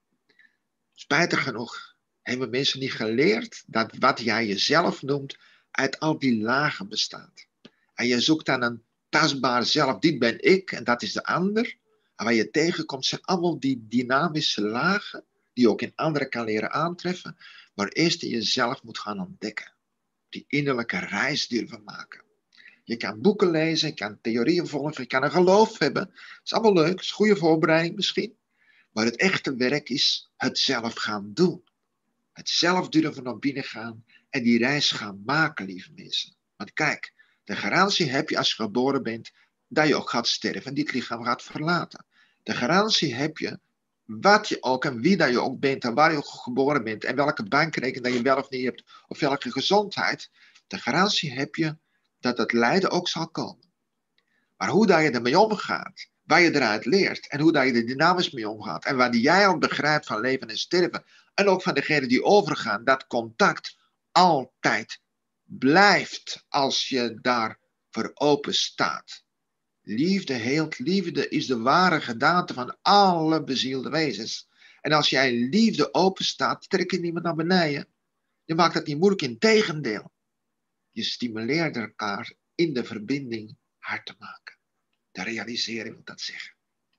Spijtig genoeg hebben mensen niet geleerd dat wat jij jezelf noemt uit al die lagen bestaat. En je zoekt dan een tastbaar zelf, dit ben ik en dat is de ander. En wat je tegenkomt zijn allemaal die dynamische lagen die je ook in anderen kan leren aantreffen, maar eerst in jezelf moet gaan ontdekken. Die innerlijke reis durven maken. Je kan boeken lezen, je kan theorieën volgen, je kan een geloof hebben. Dat is allemaal leuk, dat is een goede voorbereiding misschien. Maar het echte werk is het zelf gaan doen. Het zelf durven naar binnen gaan en die reis gaan maken, lieve mensen. Want kijk, de garantie heb je als je geboren bent dat je ook gaat sterven en dit lichaam gaat verlaten. De garantie heb je, wat je ook en wie dat je ook bent en waar je ook geboren bent en welke bankrekening dat je wel of niet hebt of welke gezondheid. De garantie heb je dat het lijden ook zal komen. Maar hoe dat je ermee omgaat, waar je eruit leert en hoe dat je er dynamisch mee omgaat en wat jij ook begrijpt van leven en sterven en ook van degenen die overgaan, dat contact altijd blijft als je daar voor open staat. Liefde heelt, liefde is de ware gedaante van alle bezielde wezens. En als jij liefde open staat, trek je niemand naar beneden. Je maakt het niet moeilijk, integendeel. Je stimuleert elkaar in de verbinding hard te maken. De realisering wil dat zeggen.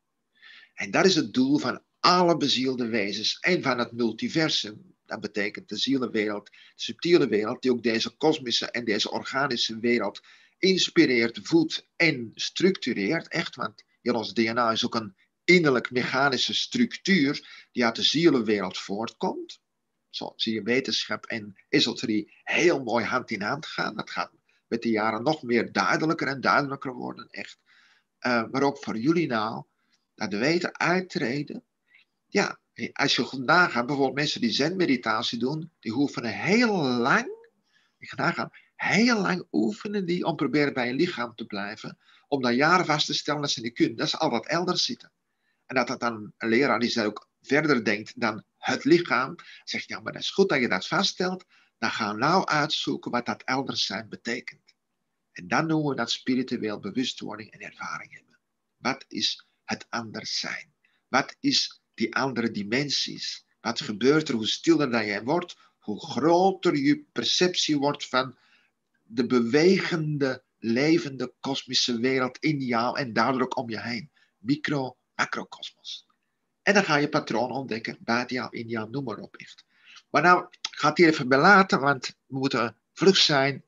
En dat is het doel van alle bezielde wezens en van het multiversum. Dat betekent de zielenwereld, de subtiele wereld, die ook deze kosmische en deze organische wereld inspireert, voedt en structureert. Echt, want heel ons DNA is ook een innerlijk mechanische structuur die uit de zielenwereld voortkomt. Zo zie je wetenschap en esoterie heel mooi hand in hand gaan. Dat gaat met de jaren nog meer duidelijker en duidelijker worden, echt. Maar ook voor jullie nou, dat de weten uittreden. Ja, als je goed nagaat, bijvoorbeeld mensen die zenmeditatie doen, die hoeven heel lang, ik ga nagaan, heel lang oefenen die om proberen bij je lichaam te blijven, om dan jaren vast te stellen dat ze niet kunnen, dat ze al wat elders zitten. En dat dan een leraar die daar ook verder denkt dan het lichaam, zegt ja, maar dat is goed dat je dat vaststelt, dan gaan we nou uitzoeken wat dat elders zijn betekent. En dan noemen we dat spiritueel bewustwording en ervaring hebben. Wat is het anders zijn? Wat is die andere dimensies? Wat gebeurt er? Hoe stiller dat jij wordt, hoe groter je perceptie wordt van de bewegende, levende, kosmische wereld in jou en daardoor ook om je heen. Micro, macrokosmos. En dan ga je patronen ontdekken, buiten jou, in jou, noem maar op echt. Maar nou, ik ga het hier even bij laten, want we moeten vlug zijn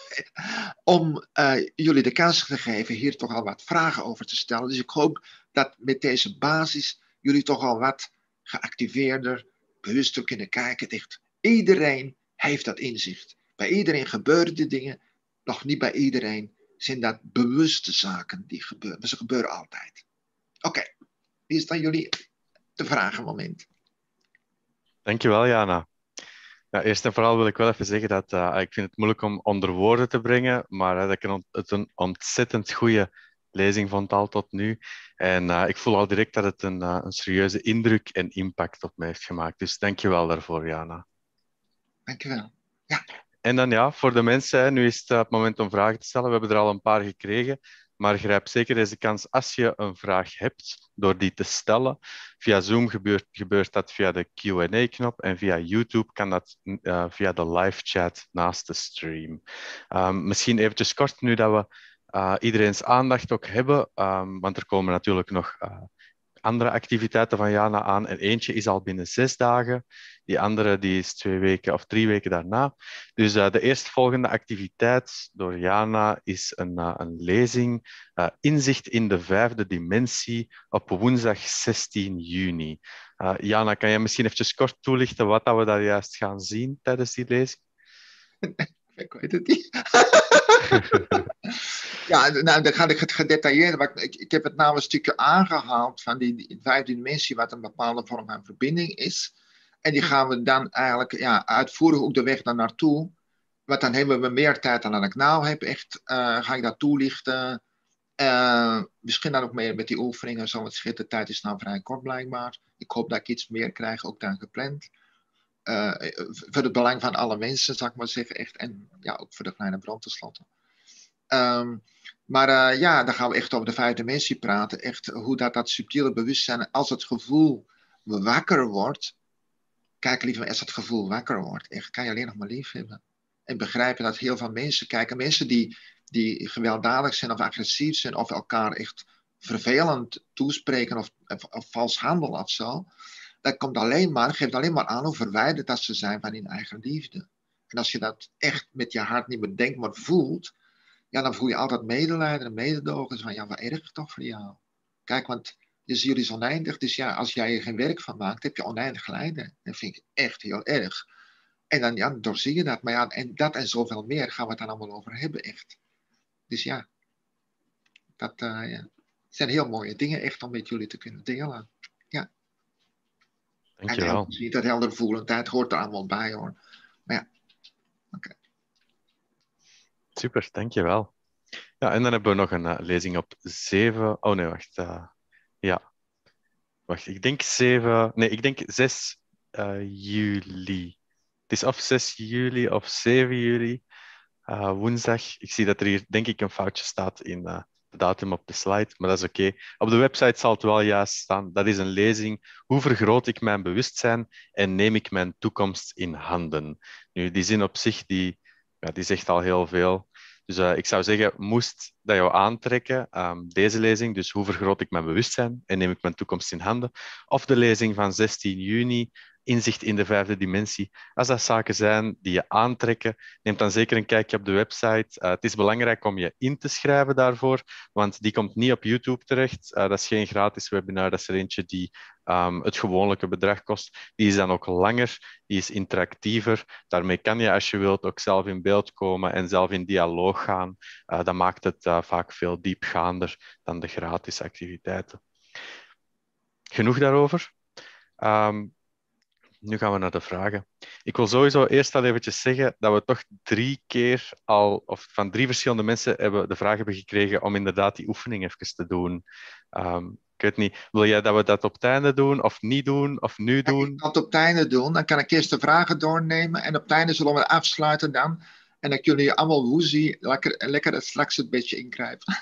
om jullie de kans te geven hier toch al wat vragen over te stellen. Dus ik hoop dat met deze basis jullie toch al wat geactiveerder, bewuster kunnen kijken. Echt, iedereen heeft dat inzicht. Bij iedereen gebeuren die dingen, nog niet bij iedereen zijn dat bewuste zaken die gebeuren. Maar ze gebeuren altijd. Oké, hier is dan jullie te vragen moment. Dankjewel, Jana. Ja, eerst en vooral wil ik wel even zeggen dat ik vind het moeilijk om onder woorden te brengen, maar dat ik het een ontzettend goede lezing vond al tot nu. En ik voel al direct dat het een serieuze indruk en impact op mij heeft gemaakt. Dus dankjewel daarvoor, Jana. Dankjewel. Ja. En dan ja, voor de mensen, nu is het moment om vragen te stellen. We hebben er al een paar gekregen. Maar grijp zeker deze kans als je een vraag hebt, door die te stellen. Via Zoom gebeurt dat via de Q&A-knop en via YouTube kan dat via de live chat naast de stream. Misschien eventjes kort, nu dat we iedereen's aandacht ook hebben, want er komen natuurlijk nog andere activiteiten van Jana aan. En eentje is al binnen 6 dagen. Die andere die is 2 weken of 3 weken daarna. Dus de eerstvolgende activiteit door Jana is een lezing. Inzicht in de 5e dimensie op woensdag 16 juni. Jana, kan je misschien even kort toelichten wat dat we daar juist gaan zien tijdens die lezing? Ik weet het niet. Ja, nou, dan ga ik het gedetailleerd. Maar ik heb het nou een stukje aangehaald van die 5e dimensie, wat een bepaalde vorm van verbinding is. En die gaan we dan eigenlijk uitvoerig ook de weg daar naartoe. Want dan hebben we meer tijd dan dat ik nou heb. Echt ga ik dat toelichten. Misschien dan ook meer met die oefeningen. Zo, want de tijd is nou vrij kort blijkbaar. Ik hoop dat ik iets meer krijg, ook dan gepland. Voor het belang van alle mensen, zou ik maar zeggen. Echt. En ja, ook voor de kleine brand tenslotte. Maar dan gaan we echt over de vijfde dimensie praten. Echt hoe dat subtiele bewustzijn, als het gevoel wakker wordt. Kijk liever, als het gevoel wakker wordt. Echt, kan je alleen nog maar lief hebben. En begrijpen dat heel veel mensen kijken. Mensen die gewelddadig zijn of agressief zijn. Of elkaar echt vervelend toespreken of vals handelen of zo. Dat geeft alleen maar aan hoe verwijderd dat ze zijn van hun eigen liefde. En als je dat echt met je hart niet meer denkt, maar voelt. Ja, dan voel je altijd medelijden en mededogen. Van ja, wat erg toch voor jou. Kijk, want de ziel is oneindig. Dus ja, als jij er geen werk van maakt, heb je oneindig lijden. Dat vind ik echt heel erg. En dan doorzie je dat. Maar ja, en dat en zoveel meer gaan we het dan allemaal over hebben, echt. Dus ja, dat zijn heel mooie dingen echt om met jullie te kunnen delen. Ja. Dankjewel. En dat helder voelendheid hoort er allemaal bij, hoor. Maar ja, oké. Super, dankjewel. Ja, en dan hebben we nog een lezing op 7... Oh nee, wacht. Ja. Wacht, ik denk 7... Nee, ik denk 6 juli. Het is of 6 juli of 7 juli. Woensdag. Ik zie dat er hier, denk ik, een foutje staat in de datum op de slide, maar dat is oké. Op de website zal het wel juist staan. Dat is een lezing. Hoe vergroot ik mijn bewustzijn en neem ik mijn toekomst in handen? Nu, die zin op zich, die zegt al heel veel. Dus ik zou zeggen, moest dat jou aantrekken, deze lezing, dus hoe vergroot ik mijn bewustzijn en neem ik mijn toekomst in handen, of de lezing van 16 juni, inzicht in de vijfde dimensie. Als dat zaken zijn die je aantrekken, neem dan zeker een kijkje op de website. Het is belangrijk om je in te schrijven daarvoor, want die komt niet op YouTube terecht. Dat is geen gratis webinar, dat is er eentje die het gewone bedrag kost. Die is dan ook langer, die is interactiever. Daarmee kan je, als je wilt, ook zelf in beeld komen en zelf in dialoog gaan. Dat maakt het vaak veel diepgaander dan de gratis activiteiten. Genoeg daarover. Nu gaan we naar de vragen. Ik wil sowieso eerst al eventjes zeggen dat we toch 3 keer al, of van 3 verschillende mensen de vraag hebben gekregen om inderdaad die oefening even te doen. Ik weet niet, wil jij dat we dat op het einde doen, of niet doen, of nu doen? Ik kan het op het einde doen. Dan kan ik eerst de vragen doornemen. En op het einde zullen we afsluiten dan. En dan kunnen jullie allemaal woezie lekker straks het beetje ingrijpen.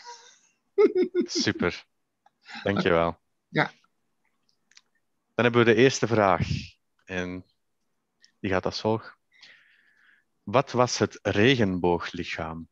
Super. Dankjewel. Ja. Dan hebben we de eerste vraag. En die gaat als volgt. Wat was het regenbooglichaam?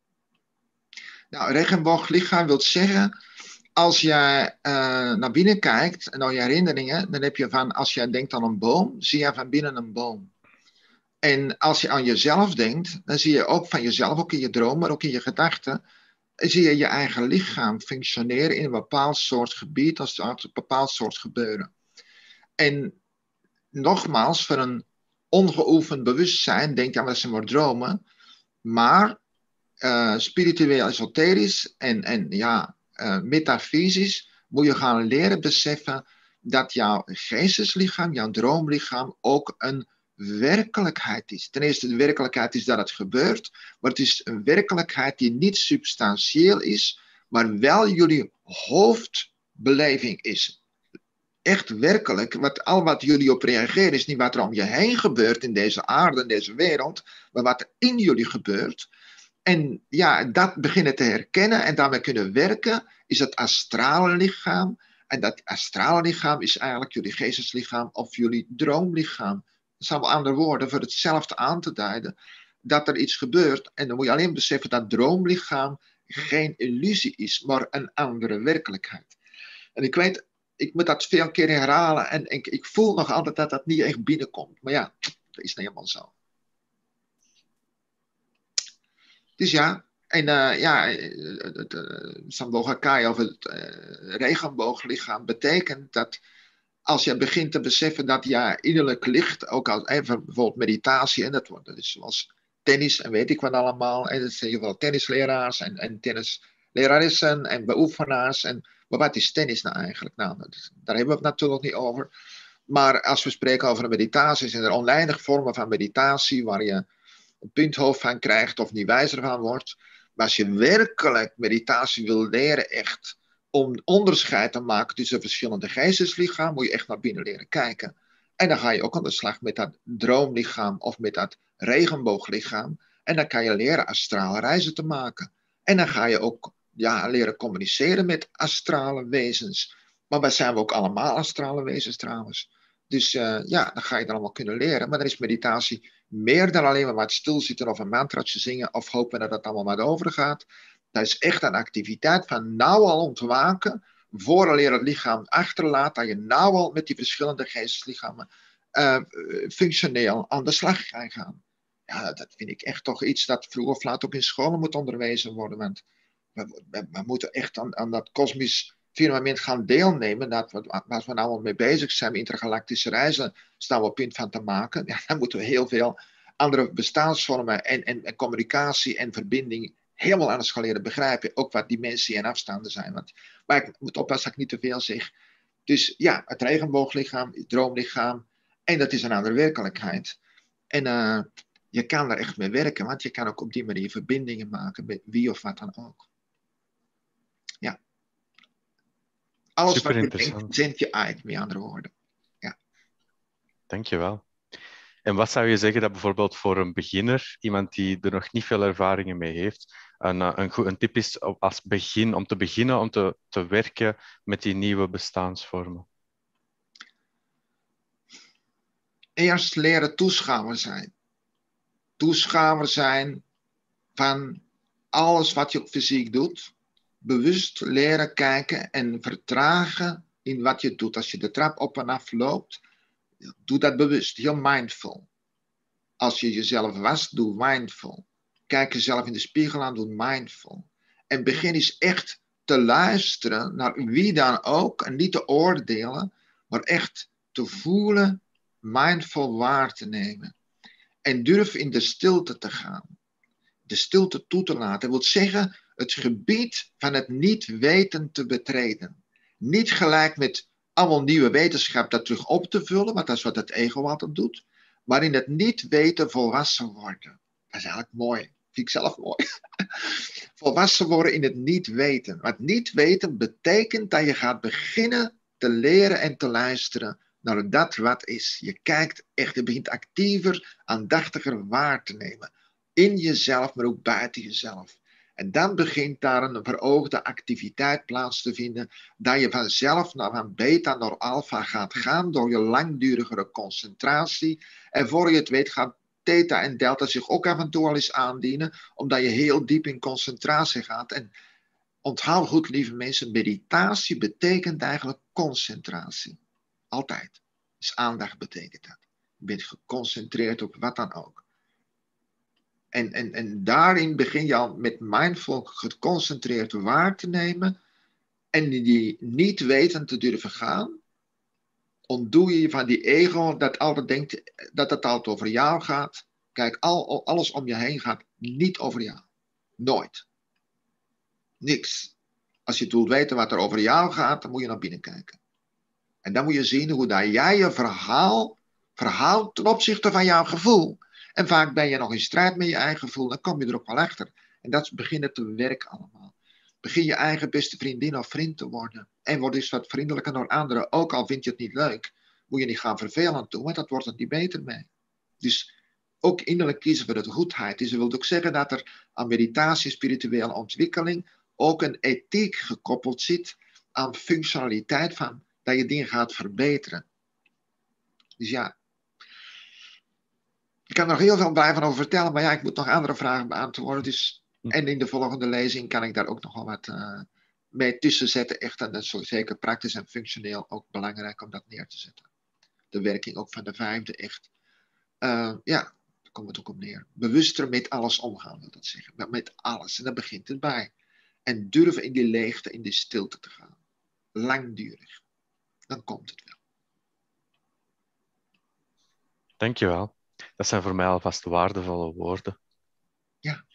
Nou, regenbooglichaam wil zeggen, als jij naar binnen kijkt en naar je herinneringen, dan heb je van, als jij denkt aan een boom, zie je van binnen een boom. En als je aan jezelf denkt, dan zie je ook van jezelf, ook in je droom, maar ook in je gedachten, zie je je eigen lichaam functioneren in een bepaald soort gebied, als een bepaald soort gebeuren. En nogmaals, voor een ongeoefend bewustzijn, denk je, dat zijn maar dromen, maar spiritueel, esoterisch en metafysisch moet je gaan leren beseffen dat jouw geesteslichaam, jouw droomlichaam ook een werkelijkheid is. Ten eerste, de werkelijkheid is dat het gebeurt, maar het is een werkelijkheid die niet substantieel is, maar wel jullie hoofdbeleving is. Echt werkelijk, al wat jullie op reageren is niet wat er om je heen gebeurt in deze aarde, in deze wereld, maar wat er in jullie gebeurt. En ja, dat beginnen te herkennen en daarmee kunnen werken, is het astrale lichaam. En dat astrale lichaam is eigenlijk jullie geesteslichaam of jullie droomlichaam. Dat zijn wel andere woorden voor hetzelfde aan te duiden. Dat er iets gebeurt en dan moet je alleen beseffen dat droomlichaam geen illusie is, maar een andere werkelijkheid. En ik weet, ik moet dat veel keer herhalen en ik voel nog altijd dat dat niet echt binnenkomt. Maar ja, dat is niet helemaal zo. Dus ja, en het Sambogakai of het regenbooglichaam betekent dat als je begint te beseffen dat je innerlijk licht, ook als bijvoorbeeld meditatie, en dat is zoals tennis en weet ik wat allemaal, en dat zijn heel veel tennisleraars en tennisleraressen en beoefenaars. Maar wat is tennis nou eigenlijk? Nou, daar hebben we het natuurlijk niet over. Maar als we spreken over een meditatie, zijn er oneindig vormen van meditatie waar je een punthoofd van krijgt of niet wijzer van wordt. Maar als je werkelijk meditatie wil leren, echt om onderscheid te maken tussen verschillende geesteslichamen, moet je echt naar binnen leren kijken. En dan ga je ook aan de slag met dat droomlichaam of met dat regenbooglichaam. En dan kan je leren astrale reizen te maken. En dan ga je ook leren communiceren met astrale wezens. Maar wij zijn we ook allemaal astrale wezens trouwens. Dus dan ga je dat allemaal kunnen leren. Maar dan is meditatie meer dan alleen maar wat stilzitten of een mantraatje zingen of hopen dat het allemaal maar overgaat. Dat is echt een activiteit van nou al ontwaken, vooraleer het lichaam achterlaat, dat je nou al met die verschillende geesteslichamen functioneel aan de slag kan gaan. Ja, dat vind ik echt toch iets dat vroeg of laat ook in scholen moet onderwezen worden. Want we moeten echt aan dat kosmisch firmament gaan deelnemen. Waar we nou al mee bezig zijn, intergalactische reizen, staan we op punt van te maken. Ja, dan moeten we heel veel andere bestaansvormen en communicatie en verbinding helemaal anders gaan leren begrijpen. Ook wat dimensie en afstanden zijn. Maar ik moet oppassen dat ik niet te veel zeg. Dus ja, het regenbooglichaam, het droomlichaam. En dat is een andere werkelijkheid. En je kan er echt mee werken, want je kan ook op die manier verbindingen maken met wie of wat dan ook. Ja. Alles Super wat je denkt, interessant. zend je uit, met andere woorden. Ja. Dankjewel. En wat zou je zeggen dat bijvoorbeeld voor een beginner, iemand die er nog niet veel ervaringen mee heeft, een tip is als begin, om te beginnen om te werken met die nieuwe bestaansvormen? Eerst leren toeschouwer zijn. Toeschouwer zijn van alles wat je fysiek doet. Bewust leren kijken en vertragen in wat je doet. Als je de trap op en af loopt, doe dat bewust, heel mindful. Als je jezelf wast, doe mindful. Kijk jezelf in de spiegel aan, doe mindful. En begin eens echt te luisteren naar wie dan ook. En niet te oordelen, maar echt te voelen, mindful waar te nemen. En durf in de stilte te gaan. De stilte toe te laten. Dat wil zeggen, het gebied van het niet weten te betreden. Niet gelijk met allemaal nieuwe wetenschap dat terug op te vullen, want dat is wat het ego altijd doet. Maar in het niet weten volwassen worden. Dat is eigenlijk mooi. Vind ik zelf mooi. Volwassen worden in het niet weten. Want niet weten betekent dat je gaat beginnen te leren en te luisteren naar dat wat is. Je kijkt echt, je begint actiever, aandachtiger waar te nemen. In jezelf, maar ook buiten jezelf. En dan begint daar een veroogde activiteit plaats te vinden, dat je vanzelf van beta naar alpha gaat gaan door je langdurigere concentratie. En voor je het weet gaat theta en delta zich ook af en toe al eens aandienen, omdat je heel diep in concentratie gaat. En onthoud goed, lieve mensen, meditatie betekent eigenlijk concentratie. Altijd. Dus aandacht betekent dat. Je bent geconcentreerd op wat dan ook. En daarin begin je al met mindful geconcentreerd waar te nemen en die niet weten te durven gaan. Ontdoe je van die ego dat altijd denkt dat het altijd over jou gaat. Kijk, alles om je heen gaat niet over jou. Nooit. Niks. Als je wilt weten wat er over jou gaat, dan moet je naar binnen kijken. En dan moet je zien hoe dat jij je verhaal ten opzichte van jouw gevoel. En vaak ben je nog in strijd met je eigen gevoel, dan kom je er ook wel achter. En dat is beginnen te werken allemaal. Begin je eigen beste vriendin of vriend te worden. En word eens wat vriendelijker naar anderen. Ook al vind je het niet leuk, moet je niet gaan vervelend doen, want dat wordt er niet beter mee. Dus ook innerlijk kiezen voor de goedheid. Dus dat wil ook zeggen dat er aan meditatie, spirituele ontwikkeling, ook een ethiek gekoppeld zit aan functionaliteit van dat je dingen gaat verbeteren. Dus ja, ik kan er nog heel veel blijven over vertellen, maar ja, ik moet nog andere vragen beantwoorden. Dus, en in de volgende lezing kan ik daar ook nog wel wat mee tussen zetten. Echt, en dat is zeker praktisch en functioneel ook belangrijk om dat neer te zetten. De werking ook van de vijfde, echt. Ja, daar komt het ook op neer. Bewuster met alles omgaan, wil dat zeggen. Met alles. En daar begint het bij. En durven in die leegte, in die stilte te gaan. Langdurig. Dan komt het wel. Dankjewel. Dat zijn voor mij alvast waardevolle woorden. Ja.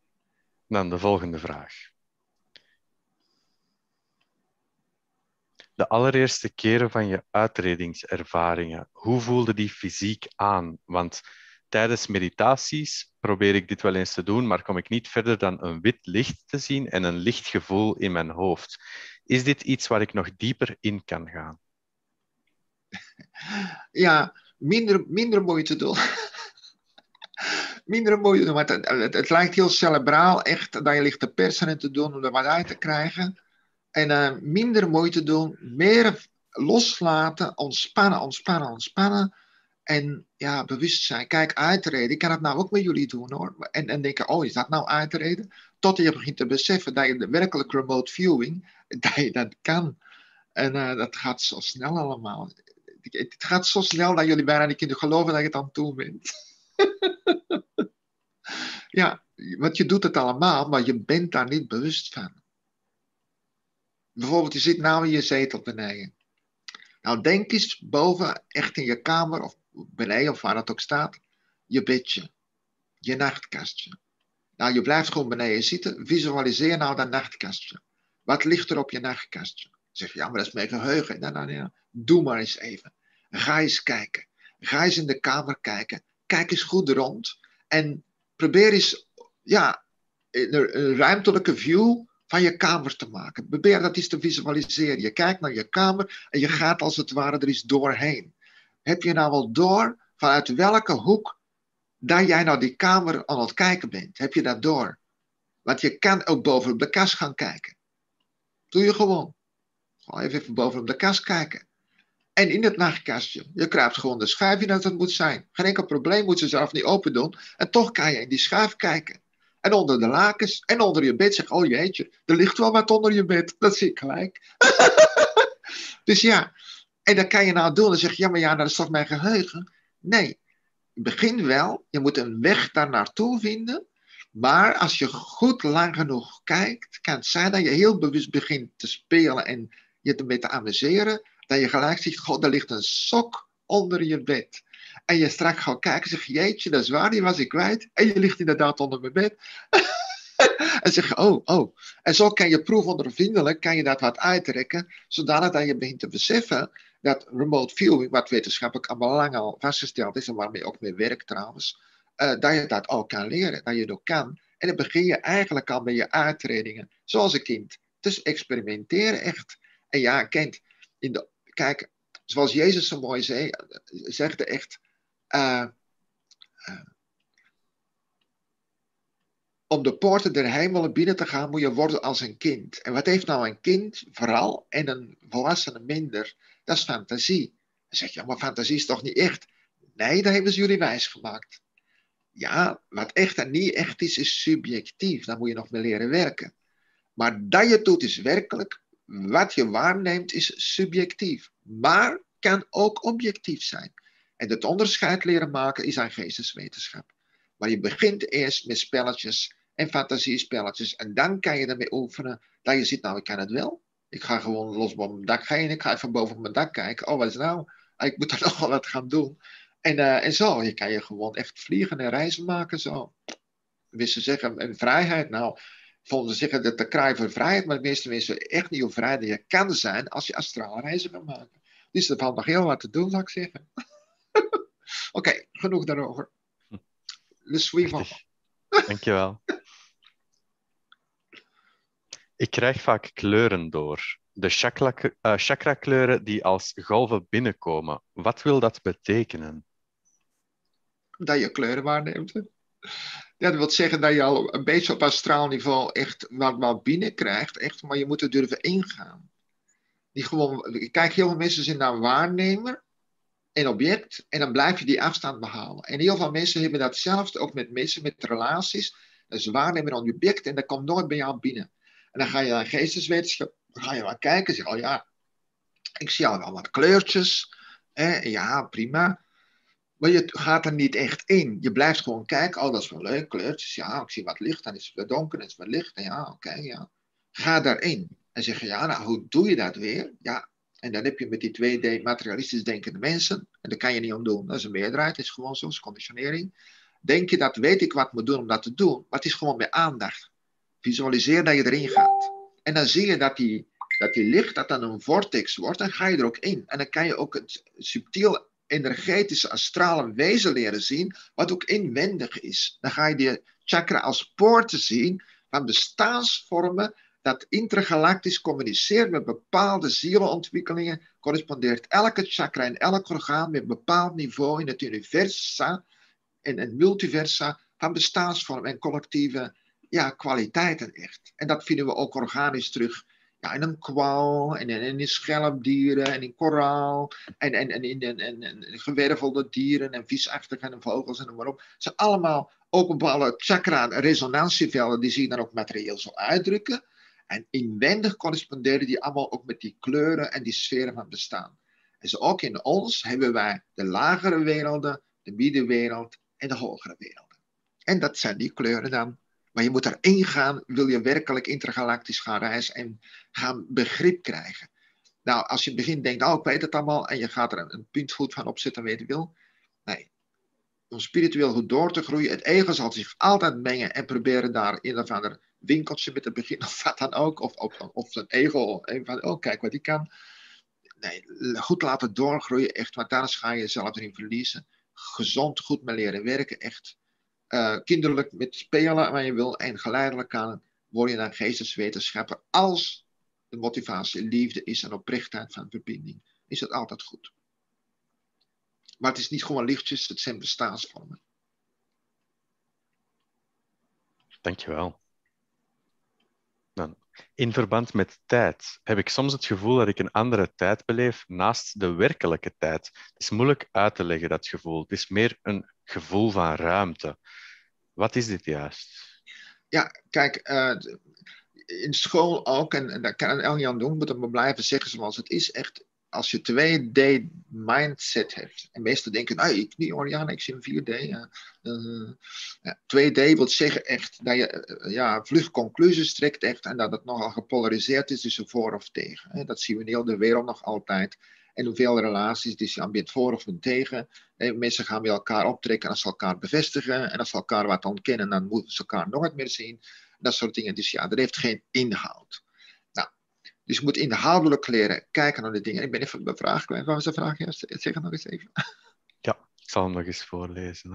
Dan de volgende vraag. De allereerste keren van je uitredingservaringen, hoe voelde die fysiek aan? Want tijdens meditaties probeer ik dit wel eens te doen, maar kom ik niet verder dan een wit licht te zien en een licht gevoel in mijn hoofd. Is dit iets waar ik nog dieper in kan gaan? Ja, minder moeite doen. Minder moeite doen, want het lijkt heel cerebraal, echt, dat je ligt te persen en te doen om er wat uit te krijgen. En minder moeite doen, meer loslaten, ontspannen, ontspannen, ontspannen. En ja, bewustzijn. Kijk, uitreden. Ik kan het nou ook met jullie doen hoor. En denken, oh, is dat nou uitreden? Tot je begint te beseffen dat je de werkelijk remote viewing, dat je dat kan. En dat gaat zo snel allemaal. Het gaat zo snel dat jullie bijna niet kunnen geloven dat je het aan het doen bent. Ja, want je doet het allemaal, maar je bent daar niet bewust van. Bijvoorbeeld, je zit nou in je zetel beneden. Nou, denk eens boven, echt in je kamer of beneden of waar dat ook staat, je bedje, je nachtkastje. Nou, je blijft gewoon beneden zitten. Visualiseer nou dat nachtkastje. Wat ligt er op je nachtkastje? Dan zeg je, ja, maar dat is mijn geheugen. Nou, doe maar eens even. Ga eens kijken. Ga eens in de kamer kijken. Kijk eens goed rond. En probeer eens, ja, een ruimtelijke view van je kamer te maken. Probeer dat eens te visualiseren. Je kijkt naar je kamer en je gaat als het ware er eens doorheen. Heb je nou wel door vanuit welke hoek dat jij nou die kamer aan het kijken bent? Heb je dat door? Want je kan ook boven op de kast gaan kijken. Doe je gewoon. Gewoon even boven op de kast kijken. En in het nachtkastje, je kruipt gewoon de schuif in dat het moet zijn. Geen enkel probleem, moet ze zelf niet open doen. En toch kan je in die schuif kijken. En onder de lakens en onder je bed zeg, oh jeetje, er ligt wel wat onder je bed. Dat zie ik gelijk. Dus ja, en dat kan je nou doen. Dan zeg je, ja, maar ja, dat is toch mijn geheugen? Nee, begin wel. Je moet een weg daar naartoe vinden. Maar als je goed lang genoeg kijkt, kan het zijn dat je heel bewust begint te spelen en je ermee te amuseren. Dat je gelijk ziet, god, er ligt een sok onder je bed. En je straks gaat kijken en zegt, jeetje, dat is waar, die was ik kwijt. En je ligt inderdaad onder mijn bed. En zeg je, oh. En zo kan je proefondervindelijk, kan je dat wat uittrekken, zodanig dat je begint te beseffen dat remote viewing, wat wetenschappelijk al lang al vastgesteld is, en waarmee ook mee werkt trouwens, dat je dat ook kan leren, dat je het ook kan. En dan begin je eigenlijk al met je uitredingen, zoals een kind. Dus experimenteren echt. En ja, kind, kijk, zoals Jezus zo mooi zei, zegt echt, om de poorten der hemelen binnen te gaan, moet je worden als een kind. En wat heeft nou een kind vooral en een volwassene minder? Dat is fantasie. Dan zeg je, maar fantasie is toch niet echt? Nee, dat hebben ze jullie wijsgemaakt. Ja, wat echt en niet echt is, is subjectief. Daar moet je nog mee leren werken. Maar dat je doet is werkelijk. Wat je waarneemt is subjectief. Maar kan ook objectief zijn. En het onderscheid leren maken is aan geesteswetenschap. Maar je begint eerst met spelletjes en fantasiespelletjes. En dan kan je ermee oefenen dat je ziet, nou, ik kan het wel. Ik ga gewoon los boven mijn dak heen. Ik ga even boven op mijn dak kijken. Oh, wat is nou? Ik moet er nog wel wat gaan doen. En zo, je kan je gewoon echt vliegen en reizen maken zo. Wist ze zeggen, en vrijheid, nou, vonden ze zeggen dat de kraai voor vrijheid, maar de meeste mensen echt niet hoe vrij dat je kan zijn als je astrale reizen kan maken. Dus er valt nog heel wat te doen, zou ik zeggen. Oké, genoeg daarover. Le suivant. Dankjewel. Ik krijg vaak kleuren door. De chakra-kleuren die als golven binnenkomen. Wat wil dat betekenen? Dat je kleuren waarneemt. Ja, dat wil zeggen dat je al een beetje op astraal niveau echt wat binnenkrijgt. Echt, maar je moet er durven ingaan. Kijk, heel veel mensen zijn nou waarnemer en object. En dan blijf je die afstand behalen. En heel veel mensen hebben datzelfde ook met mensen, met relaties. Dus waarnemer en object en dat komt nooit bij jou binnen. En dan ga je naar geesteswetenschap, dan ga je maar kijken en zeg, oh ja, ik zie al wel wat kleurtjes. Ja, prima. Maar je gaat er niet echt in. Je blijft gewoon kijken. Oh, dat is wel leuk. Kleurtjes. Ja, ik zie wat licht. Dan is het weer donker. Dan is het weer licht. En ja, oké, ja. Ga daarin. En zeg je, ja, nou, hoe doe je dat weer? Ja. En dan heb je met die 2D materialistisch denkende mensen. En daar kan je niet om doen. Dat is een meerderheid. Het is gewoon zo. Dat is conditionering. Denk je dat weet ik wat moet doen om dat te doen. Maar het is gewoon met aandacht. Visualiseer dat je erin gaat. En dan zie je dat die Dat die licht dat dan een vortex wordt, dan ga je er ook in. En dan kan je ook het subtiel energetische astrale wezen leren zien, wat ook inwendig is. Dan ga je die chakra als poorten zien van bestaansvormen dat intergalactisch communiceert met bepaalde zielenontwikkelingen, correspondeert elke chakra en elk orgaan met een bepaald niveau in het universa en het multiversa van bestaansvormen en collectieve kwaliteiten echt. En dat vinden we ook organisch terug in een kwal, en in schelpdieren, en in koraal, en in gewervelde dieren, en visachtige, en vogels, en noem maar op. Het zijn allemaal ook bepaalde chakra-resonantievelden, die zich dan ook materieel zo uitdrukken. En inwendig corresponderen die allemaal ook met die kleuren en die sferen van bestaan. En zo ook in ons hebben wij de lagere werelden, de middenwereld en de hogere werelden. En dat zijn die kleuren dan. Maar je moet erin gaan, wil je werkelijk intergalactisch gaan reizen en gaan begrip krijgen. Nou, als je in het begin denkt, ik weet het allemaal, en je gaat er een puntgoed van opzetten, weet je wil. Nee, om spiritueel goed door te groeien, het ego zal zich altijd mengen en proberen daar een of ander winkeltje met te beginnen, of wat dan ook. Of een ego, kijk wat die kan. Nee, goed laten doorgroeien, echt, want daar ga je jezelf erin verliezen. Gezond, goed mee leren werken, echt. Kinderlijk met spelen waar je wil en geleidelijk aan word je dan geesteswetenschapper. Als de motivatie liefde is en oprechtheid van verbinding, is het altijd goed. Maar het is niet gewoon lichtjes, het zijn bestaansvormen. Dankjewel. Dan, in verband met tijd heb ik soms het gevoel dat ik een andere tijd beleef naast de werkelijke tijd. Het is moeilijk uit te leggen, dat gevoel. Het is meer een gevoel van ruimte. Wat is dit juist? Ja, kijk, in school ook, en daar kan het niet aan doen, moet het maar blijven zeggen zoals het is. Echt, als je 2D mindset hebt, en meestal denken, ik niet Oriana, ik zie een 4D. 2D wil zeggen echt dat je vlug conclusies trekt echt, en dat het nogal gepolariseerd is tussen voor of tegen. Hè. Dat zien we in heel de wereld nog altijd. En hoeveel relaties, dus je bent voor of tegen. Mensen gaan met elkaar optrekken als ze elkaar bevestigen. En als ze elkaar wat ontkennen, dan moeten ze elkaar nooit meer zien. Dat soort dingen. Dus dat heeft geen inhoud. Nou, dus je moet inhoudelijk leren kijken naar de dingen. Ik ben even de vraag kwijt. Wat was de vraag eerst? Zeg het nog eens even. Ja, ik zal hem nog eens voorlezen. Hè.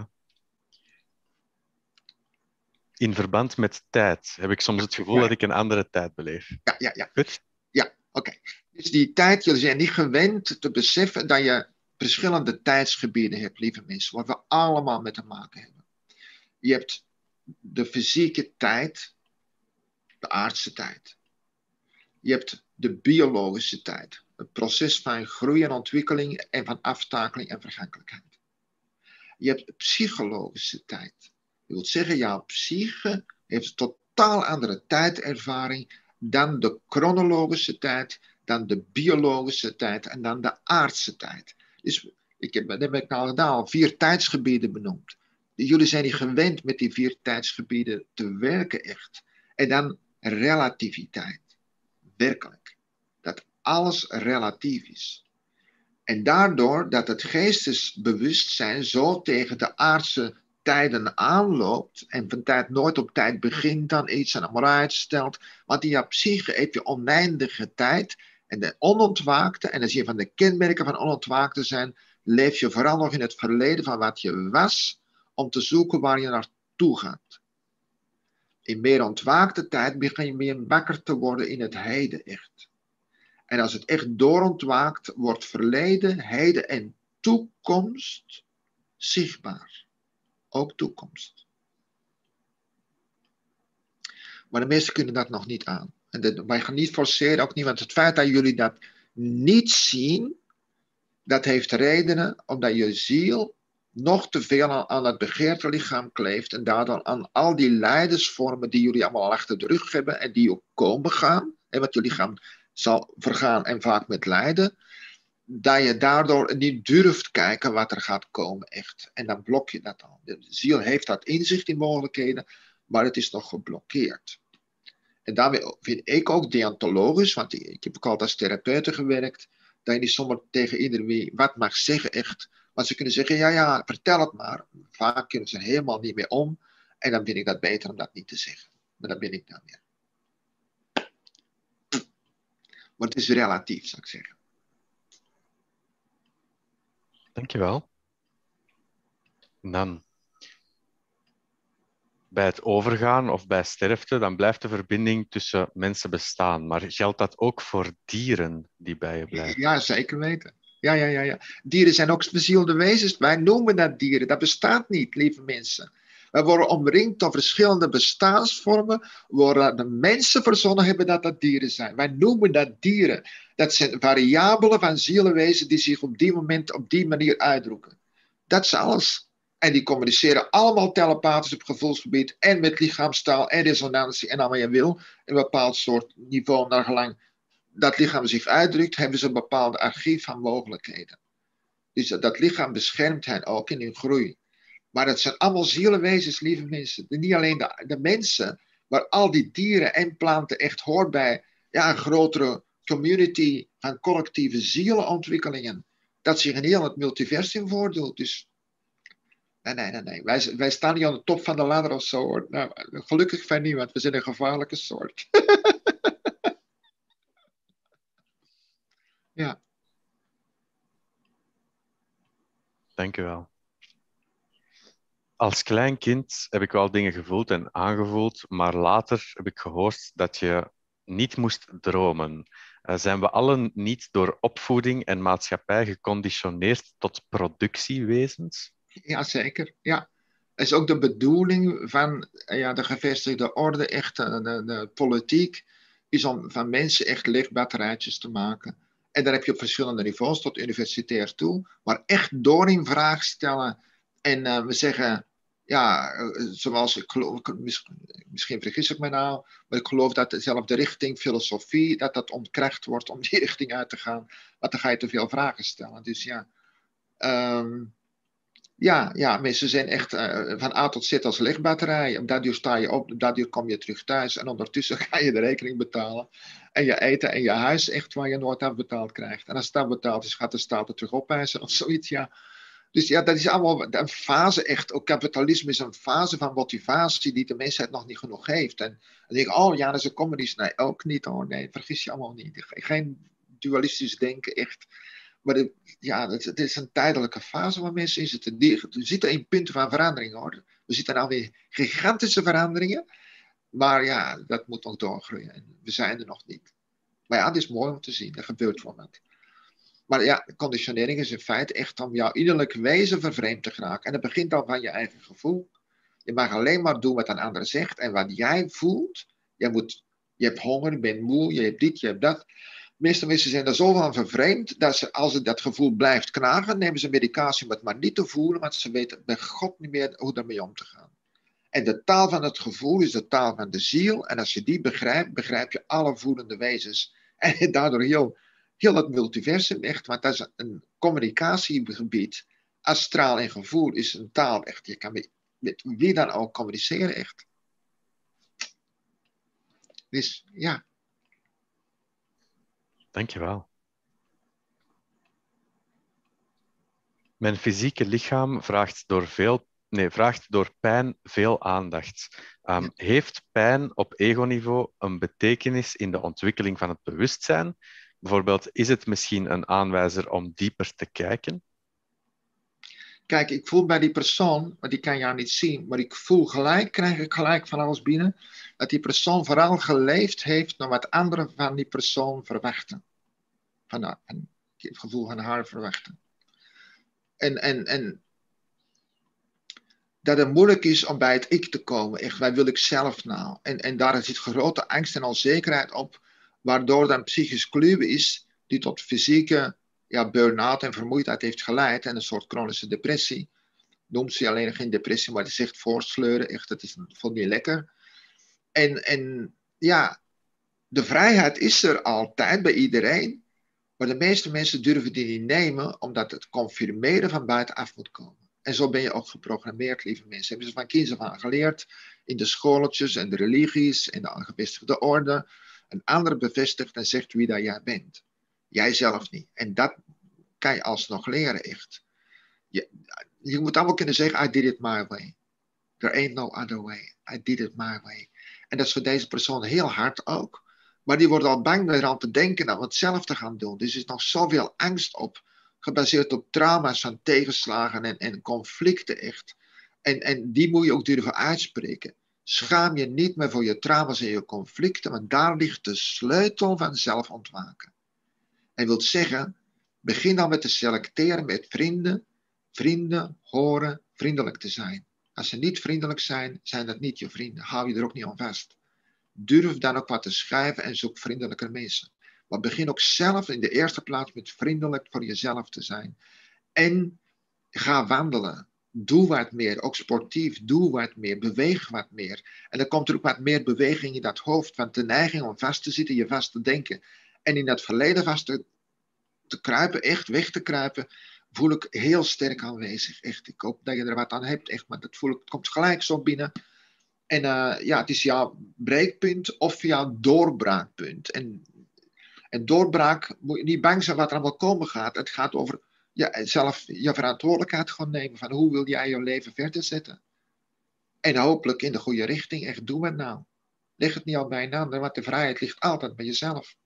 In verband met tijd heb ik soms het gevoel dat ik een andere tijd beleef. Ja. Goed? Ja, oké. Dus die tijd, jullie zijn niet gewend te beseffen dat je verschillende tijdsgebieden hebt, lieve mensen, wat we allemaal met te maken hebben. Je hebt de fysieke tijd, de aardse tijd. Je hebt de biologische tijd, het proces van groei en ontwikkeling en van aftakeling en vergankelijkheid. Je hebt de psychologische tijd. Dat wil zeggen, jouw psyche heeft een totaal andere tijdervaring dan de chronologische tijd, dan de biologische tijd en dan de aardse tijd. Dus dat heb ik nou al 4 tijdsgebieden benoemd. Jullie zijn niet gewend met die 4 tijdsgebieden te werken echt. En dan relativiteit. Werkelijk. Dat alles relatief is. En daardoor dat het geestesbewustzijn zo tegen de aardse tijden aanloopt en van tijd nooit op tijd begint dan iets en allemaal uitstelt. Want in jouw psyche heb je oneindige tijd en de onontwaakte, en als je van de kenmerken van onontwaakte zijn, leef je vooral nog in het verleden van wat je was, om te zoeken waar je naartoe gaat. In meer ontwaakte tijd begin je meer wakker te worden in het heden echt. En als het echt doorontwaakt, wordt verleden, heden en toekomst zichtbaar. Ook toekomst. Maar de meesten kunnen dat nog niet aan. En wij gaan niet forceren, ook niet, want het feit dat jullie dat niet zien, dat heeft redenen omdat je ziel nog te veel aan het begeerte lichaam kleeft en daardoor aan al die lijdensvormen die jullie allemaal achter de rug hebben en die ook komen gaan, en wat jullie lichaam zal vergaan en vaak met lijden, dat je daardoor niet durft kijken wat er gaat komen echt. En dan blok je dat al. De ziel heeft dat inzicht in mogelijkheden, maar het is nog geblokkeerd. En daarmee vind ik ook deontologisch, want ik heb ook altijd als therapeut gewerkt, dat je niet zomaar tegen iedereen wat mag zeggen echt. Maar ze kunnen zeggen, ja, vertel het maar. Vaak kunnen ze er helemaal niet mee om. En dan vind ik dat beter om dat niet te zeggen. Maar dat ben ik dan weer. Maar het is relatief, zou ik zeggen. Dankjewel. En dan bij het overgaan of bij sterfte, dan blijft de verbinding tussen mensen bestaan. Maar geldt dat ook voor dieren die bij je blijven? Ja, zeker weten. Ja. Dieren zijn ook bezielde wezens. Wij noemen dat dieren. Dat bestaat niet, lieve mensen. Wij worden omringd door verschillende bestaansvormen, waar de mensen verzonnen hebben dat dat dieren zijn. Wij noemen dat dieren. Dat zijn variabelen van zielenwezen die zich op die moment op die manier uitdrukken. Dat is alles. En die communiceren allemaal telepathisch op gevoelsgebied en met lichaamstaal en resonantie en allemaal je wil. Een bepaald soort niveau naar gelang dat lichaam zich uitdrukt, hebben ze een bepaald archief van mogelijkheden. Dus dat lichaam beschermt hen ook in hun groei. Maar het zijn allemaal zielenwezens, lieve mensen. Niet alleen de mensen, maar al die dieren en planten echt hoort bij een grotere community van collectieve zielenontwikkelingen. Dat zich in heel het multiversum voordoet. Dus nee. Wij staan niet aan de top van de ladder of zo. Hoor. Nou, gelukkig van niet, want we zijn een gevaarlijke soort. Ja. Dank u wel. Als klein kind heb ik wel dingen gevoeld en aangevoeld, maar later heb ik gehoord dat je niet moest dromen. Zijn we allen niet door opvoeding en maatschappij geconditioneerd tot productiewezens? Ja, zeker. Ja. Het is ook de bedoeling van de gevestigde orde, echt de politiek, is om van mensen echt lichtbatterijtjes te maken. En daar heb je op verschillende niveaus, tot universitair toe, maar echt door in vraag stellen. En we zeggen, zoals ik geloof, misschien vergis ik me nou, maar ik geloof dat dezelfde richting filosofie, dat ontkracht wordt om die richting uit te gaan. Want dan ga je te veel vragen stellen. Dus ja. Mensen zijn echt van A tot Z als lichtbatterij. Op dat uur sta je op, op dat uur kom je terug thuis. En ondertussen ga je de rekening betalen. En je eten en je huis echt waar je nooit afbetaald krijgt. En als het afbetaald is, gaat de staat het terug opeisen of zoiets. Ja. Dus ja, dat is allemaal een fase echt. Ook kapitalisme is een fase van motivatie die de mensheid nog niet genoeg heeft. En dan denk ik, oh ja, dat is een communist. Nee, ook niet hoor. Nee, vergis je allemaal niet. Geen dualistisch denken, echt. Maar het is een tijdelijke fase waar mensen in zitten. We zitten in punten van verandering hoor. We zitten alweer gigantische veranderingen. Maar ja, dat moet nog doorgroeien. En we zijn er nog niet. Maar ja, het is mooi om te zien. Er gebeurt wel wat. Maar ja, conditionering is in feite echt om jouw innerlijk wezen vervreemd te geraken. En dat begint al van je eigen gevoel. Je mag alleen maar doen wat een ander zegt. En wat jij voelt. Je hebt honger, je bent moe, je hebt dit, je hebt dat. De meeste mensen zijn er zo van vervreemd dat ze, als dat gevoel blijft knagen, nemen ze medicatie om het maar niet te voelen, want ze weten bij God niet meer hoe daarmee om te gaan. En de taal van het gevoel is de taal van de ziel. En als je die begrijpt, begrijp je alle voelende wezens. En daardoor heel het multiversum echt, want dat is een communicatiegebied. Astraal en gevoel is een taal echt. Je kan met wie dan ook communiceren echt. Dus ja. Dankjewel. Mijn fysieke lichaam vraagt door pijn veel aandacht. Heeft pijn op ego-niveau een betekenis in de ontwikkeling van het bewustzijn? Bijvoorbeeld, is het misschien een aanwijzer om dieper te kijken? Kijk, ik voel bij die persoon, maar die kan je niet zien, maar krijg ik gelijk van alles binnen, dat die persoon vooral geleefd heeft naar wat anderen van die persoon verwachten. Van het gevoel van haar verwachten. En dat het moeilijk is om bij het ik te komen. Echt, waar wil ik zelf nou? En daar zit grote angst en onzekerheid op, waardoor dan psychisch kluwen is, die tot fysieke burn-out en vermoeidheid heeft geleid en een soort chronische depressie. Noemt ze alleen geen depressie, maar het is echt voortsleuren. Echt, het voelt niet lekker. En de vrijheid is er altijd bij iedereen, maar de meeste mensen durven die niet nemen, omdat het confirmeren van buitenaf moet komen. En zo ben je ook geprogrammeerd, lieve mensen. Hebben ze van kinds af aan geleerd, in de schooltjes en de religies en de gevestigde orde. Een ander bevestigt en zegt wie dat jij bent. Jij zelf niet. En dat kan je alsnog leren, echt. Je moet allemaal kunnen zeggen, I did it my way. There ain't no other way. I did it my way. En dat is voor deze persoon heel hard ook. Maar die wordt al bang eraan te denken aan het zelf te gaan doen. Dus er is nog zoveel angst op, gebaseerd op trauma's van tegenslagen en conflicten echt. En die moet je ook durven uitspreken. Schaam je niet meer voor je trauma's en je conflicten, want daar ligt de sleutel van zelfontwaken. Hij wil zeggen, begin dan met te selecteren met vrienden. Vrienden horen vriendelijk te zijn. Als ze niet vriendelijk zijn, zijn dat niet je vrienden. Hou je er ook niet aan vast. Durf dan ook wat te schrijven en zoek vriendelijke mensen. Maar begin ook zelf in de eerste plaats met vriendelijk voor jezelf te zijn. En ga wandelen. Doe wat meer, ook sportief. Doe wat meer, beweeg wat meer. En dan komt er ook wat meer beweging in dat hoofd. Want de neiging om vast te zitten, je vast te denken. En in dat verleden vast te kruipen, echt weg te kruipen, voel ik heel sterk aanwezig. Echt, ik hoop dat je er wat aan hebt, echt. Maar dat voel ik, het komt gelijk zo binnen. En ja, het is jouw breekpunt of jouw doorbraakpunt. En doorbraak moet je niet bang zijn wat er allemaal komen gaat. Het gaat over zelf je verantwoordelijkheid gewoon nemen. Van hoe wil jij je leven verder zetten? En hopelijk in de goede richting. Echt, doe het nou. Leg het niet al bij een ander, want de vrijheid ligt altijd bij jezelf.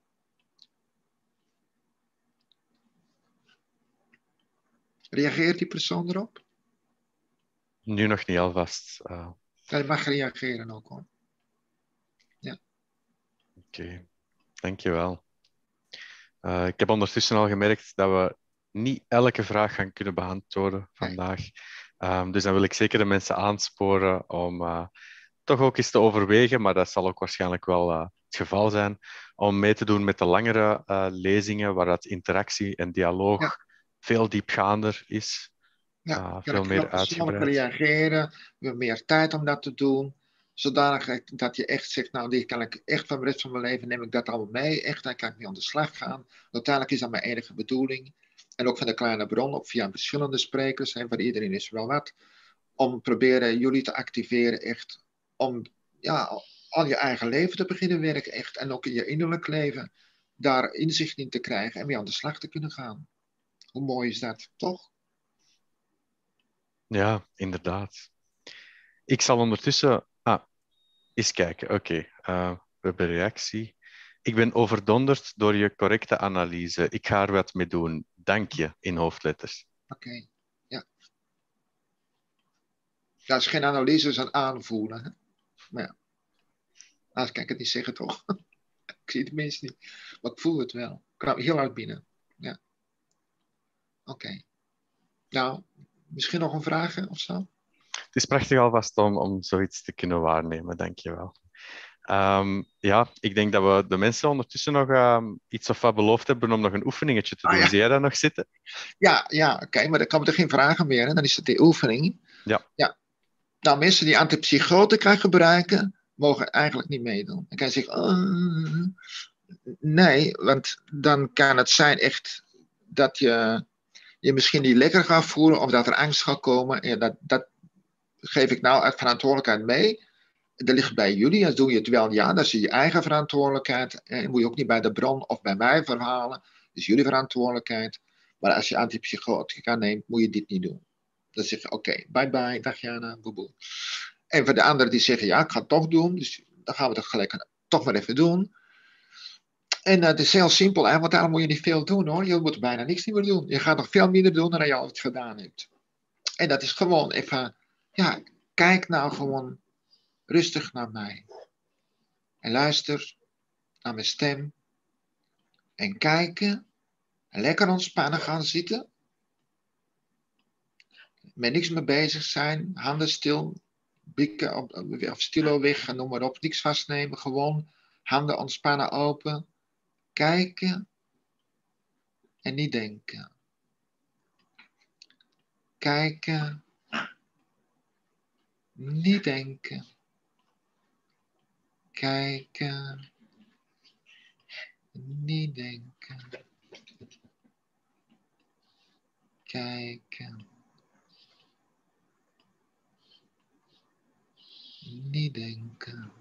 Reageert die persoon erop? Nu nog niet alvast. Ja, je mag reageren ook hoor. Ja. Oké, dankjewel. Ik heb ondertussen al gemerkt dat we niet elke vraag gaan kunnen beantwoorden vandaag. Dus dan wil ik zeker de mensen aansporen om toch ook eens te overwegen, maar dat zal ook waarschijnlijk wel het geval zijn, om mee te doen met de langere lezingen, waar dat interactie en dialoog veel diepgaander is. Ja, Veel meer persoonlijk uitgebreid. reageren. We hebben meer tijd om dat te doen. Zodanig dat je echt zegt, nou, die kan ik echt van de rest van mijn leven, neem ik dat allemaal mee. Echt, daar kan ik mee aan de slag gaan. Uiteindelijk is dat mijn enige bedoeling. En ook van de kleine bron, ook via verschillende sprekers. En voor iedereen is er wel wat. Om proberen jullie te activeren, echt. Om ja, al je eigen leven te beginnen werken, echt. En ook in je innerlijk leven. Daar inzicht in te krijgen en mee aan de slag te kunnen gaan. Hoe mooi is dat, toch? Ja, inderdaad. Ik zal ondertussen eens kijken. Oké, we hebben reactie. Ik ben overdonderd door je correcte analyse. Ik ga er wat mee doen. Dank je, in hoofdletters. Oké, ja. Dat is geen analyse, dat is een aanvoelen. Hè? Maar ja, anders kan ik het niet zeggen toch? Ik zie het minst niet. Maar ik voel het wel. Ik kwam heel hard binnen. Ja, oké. Nou, misschien nog een vraag of zo? Het is prachtig alvast om zoiets te kunnen waarnemen. Dank je wel. Ja, ik denk dat we de mensen ondertussen nog iets of wat beloofd hebben om nog een oefeningetje te doen. Ja, Zie jij dat nog zitten? ja oké, maar dan komen er geen vragen meer. Hè? Dan is het die oefening. Ja. Ja. Nou, mensen die antipsychotica gebruiken, mogen eigenlijk niet meedoen. Dan kan je zeggen, nee, want dan kan het zijn echt dat je misschien niet lekker gaat voelen of dat er angst gaat komen. En dat geef ik nou uit verantwoordelijkheid mee. Dat ligt bij jullie. Als doe je het wel, ja, dat is je eigen verantwoordelijkheid. En moet je ook niet bij de bron of bij mij verhalen. Dat is jullie verantwoordelijkheid. Maar als je antipsychotica neemt, moet je dit niet doen. Dan zeg je, oké, bye bye, dag Jana, boe boe. En voor de anderen die zeggen, ja, ik ga het toch doen. Dus dan gaan we het gelijk toch maar even doen. En het is heel simpel, hè, want daarom moet je niet veel doen hoor. Je moet bijna niks meer doen. Je gaat nog veel minder doen dan je altijd gedaan hebt. En dat is gewoon even, ja, kijk nou gewoon rustig naar mij. En luister naar mijn stem. En kijken. En lekker ontspannen gaan zitten. Met niks mee bezig zijn. Handen stil. Bikken of stilo weg. Noem maar op. Niks vastnemen. Gewoon handen ontspannen open. Kijken. En niet denken. Kijken. Niet denken. Kijken. Niet denken. Kijken. Niet denken.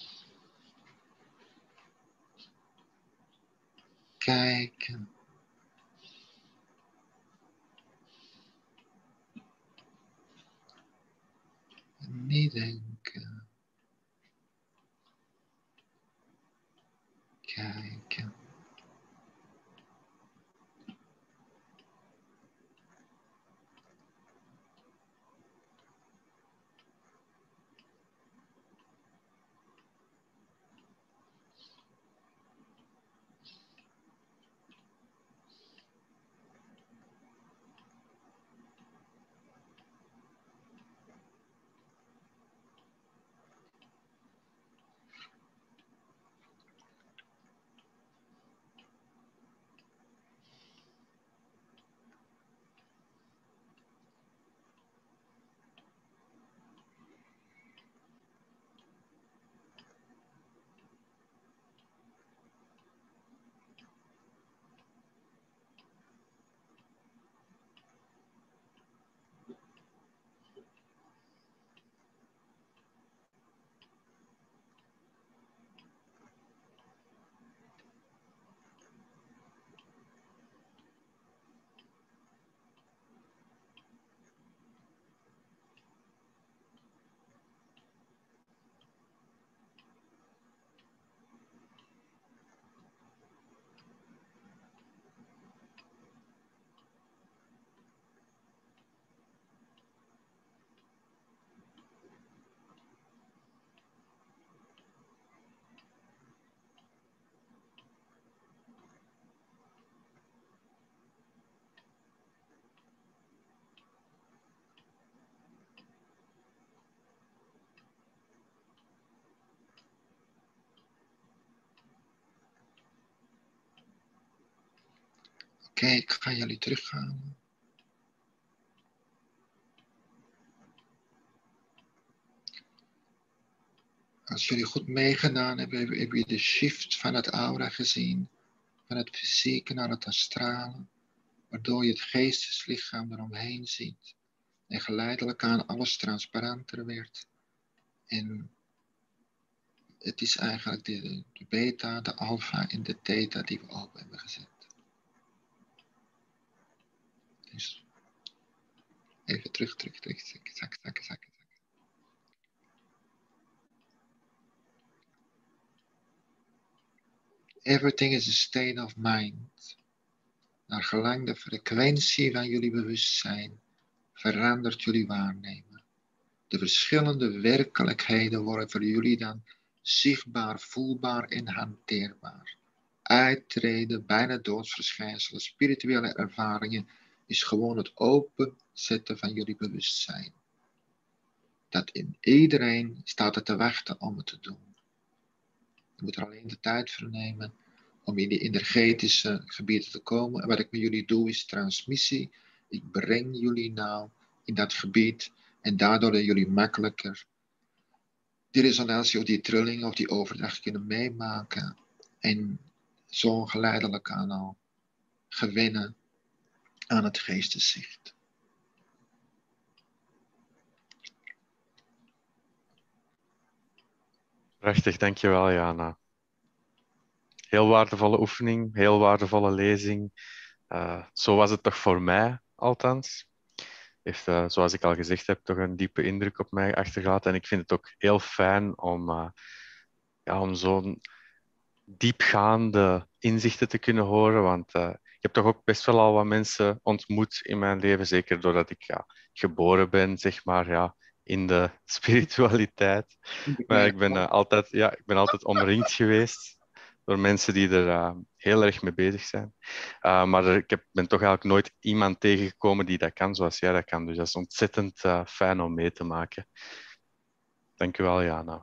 Kijken. Niet denken. kijken. Oké, ik ga jullie teruggaan. Als jullie goed meegedaan hebben, hebben jullie de shift van het aura gezien. Van het fysieke naar het astrale. Waardoor je het geesteslichaam eromheen ziet. En geleidelijk aan alles transparanter werd. En het is eigenlijk de beta, de alpha en de theta die we open hebben gezet. Dus even terug. Zak. Everything is a state of mind. Naar gelang de frequentie van jullie bewustzijn verandert jullie waarnemen. De verschillende werkelijkheden worden voor jullie dan zichtbaar, voelbaar en hanteerbaar. Uittreden, bijna doodsverschijnselen, spirituele ervaringen is gewoon het openzetten van jullie bewustzijn. Dat in iedereen staat het te wachten om het te doen. Je moet er alleen de tijd voor nemen om in die energetische gebieden te komen. En wat ik met jullie doe is transmissie. Ik breng jullie nou in dat gebied en daardoor jullie makkelijker die resonantie of die trilling of die overdracht kunnen meemaken. En zo geleidelijk aan al gewinnen aan het geesteszicht. Prachtig, dankjewel Jana. Heel waardevolle oefening, heel waardevolle lezing. Zo was het toch voor mij, althans. Heeft, zoals ik al gezegd heb, toch een diepe indruk op mij achtergelaten. En ik vind het ook heel fijn om zo'n diepgaande inzichten te kunnen horen. Want ik heb toch ook best wel al wat mensen ontmoet in mijn leven. Zeker doordat ik geboren ben, zeg maar, in de spiritualiteit. Maar ik ben altijd omringd geweest door mensen die er heel erg mee bezig zijn. Maar ben toch eigenlijk nooit iemand tegengekomen die dat kan zoals jij dat kan. Dus dat is ontzettend fijn om mee te maken. Dank u wel, Jana.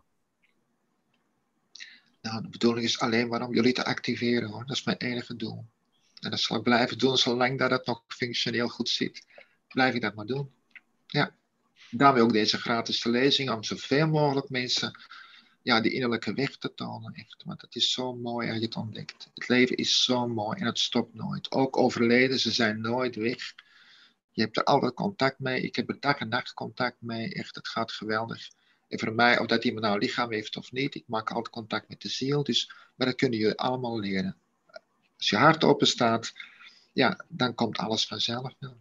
Nou, de bedoeling is alleen maar om jullie te activeren, hoor. Dat is mijn enige doel. En dat zal ik blijven doen zolang dat het nog functioneel goed zit. Blijf ik dat maar doen. Ja. Daarmee ook deze gratis lezing om zoveel mogelijk mensen die innerlijke weg te tonen. Echt. Want het is zo mooi als je het ontdekt. Het leven is zo mooi en het stopt nooit. Ook overleden, ze zijn nooit weg. Je hebt er altijd contact mee. Ik heb er dag en nacht contact mee. Echt, het gaat geweldig. En voor mij, of dat iemand nou een lichaam heeft of niet, ik maak altijd contact met de ziel. Dus, maar dat kunnen jullie allemaal leren. Als je hart open staat, dan komt alles vanzelf wel.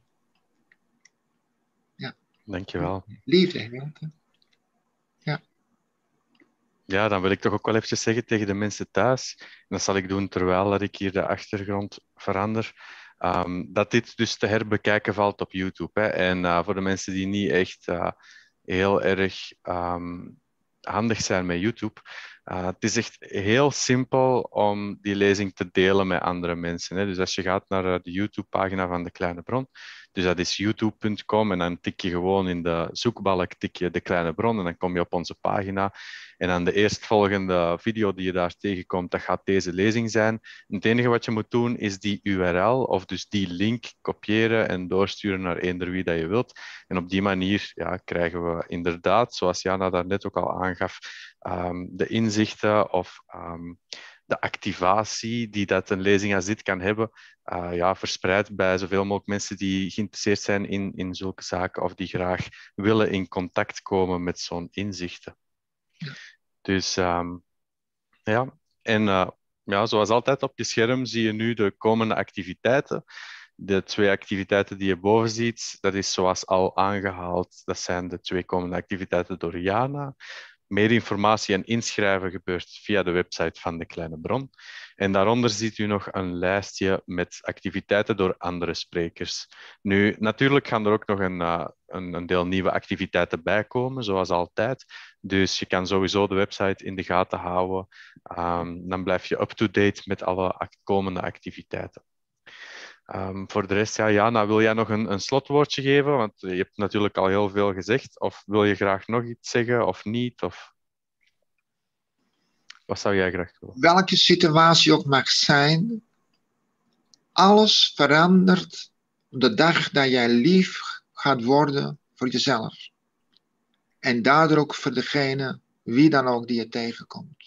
Dankjewel. Liefde, hè? Ja. Ja, dan wil ik toch ook wel eventjes zeggen tegen de mensen thuis, en dat zal ik doen terwijl dat ik hier de achtergrond verander, dat dit dus te herbekijken valt op YouTube. Hè. En voor de mensen die niet echt heel erg handig zijn met YouTube, het is echt heel simpel om die lezing te delen met andere mensen. Hè. Dus als je gaat naar de YouTube-pagina van De Kleine Bron, dus dat is youtube.com en dan tik je gewoon in de zoekbalk tik je De Kleine Bron en dan kom je op onze pagina. En dan de eerstvolgende video die je daar tegenkomt, dat gaat deze lezing zijn. En het enige wat je moet doen, is die URL, of dus die link, kopiëren en doorsturen naar eender wie dat je wilt. En op die manier ja, krijgen we inderdaad, zoals Jana daarnet ook al aangaf, de inzichten of de activatie die dat een lezing als dit kan hebben, ja, verspreid bij zoveel mogelijk mensen die geïnteresseerd zijn in zulke zaken of die graag willen in contact komen met zo'n inzichten. Dus ja, en ja, zoals altijd op je scherm zie je nu de komende activiteiten. De 2 activiteiten die je boven ziet, dat is zoals al aangehaald. Dat zijn de 2 komende activiteiten door Jana. Meer informatie en inschrijven gebeurt via de website van De Kleine Bron. En daaronder ziet u nog een lijstje met activiteiten door andere sprekers. Nu, natuurlijk gaan er ook nog een deel nieuwe activiteiten bij komen, zoals altijd. Dus je kan sowieso de website in de gaten houden. Dan blijf je up-to-date met alle komende activiteiten. Voor de rest, ja, Jana, wil jij nog een slotwoordje geven? Want je hebt natuurlijk al heel veel gezegd. Of wil je graag nog iets zeggen of niet? Of wat zou jij graag willen? Welke situatie ook mag zijn, alles verandert op de dag dat jij lief gaat worden voor jezelf. En daardoor ook voor degene, wie dan ook die je tegenkomt.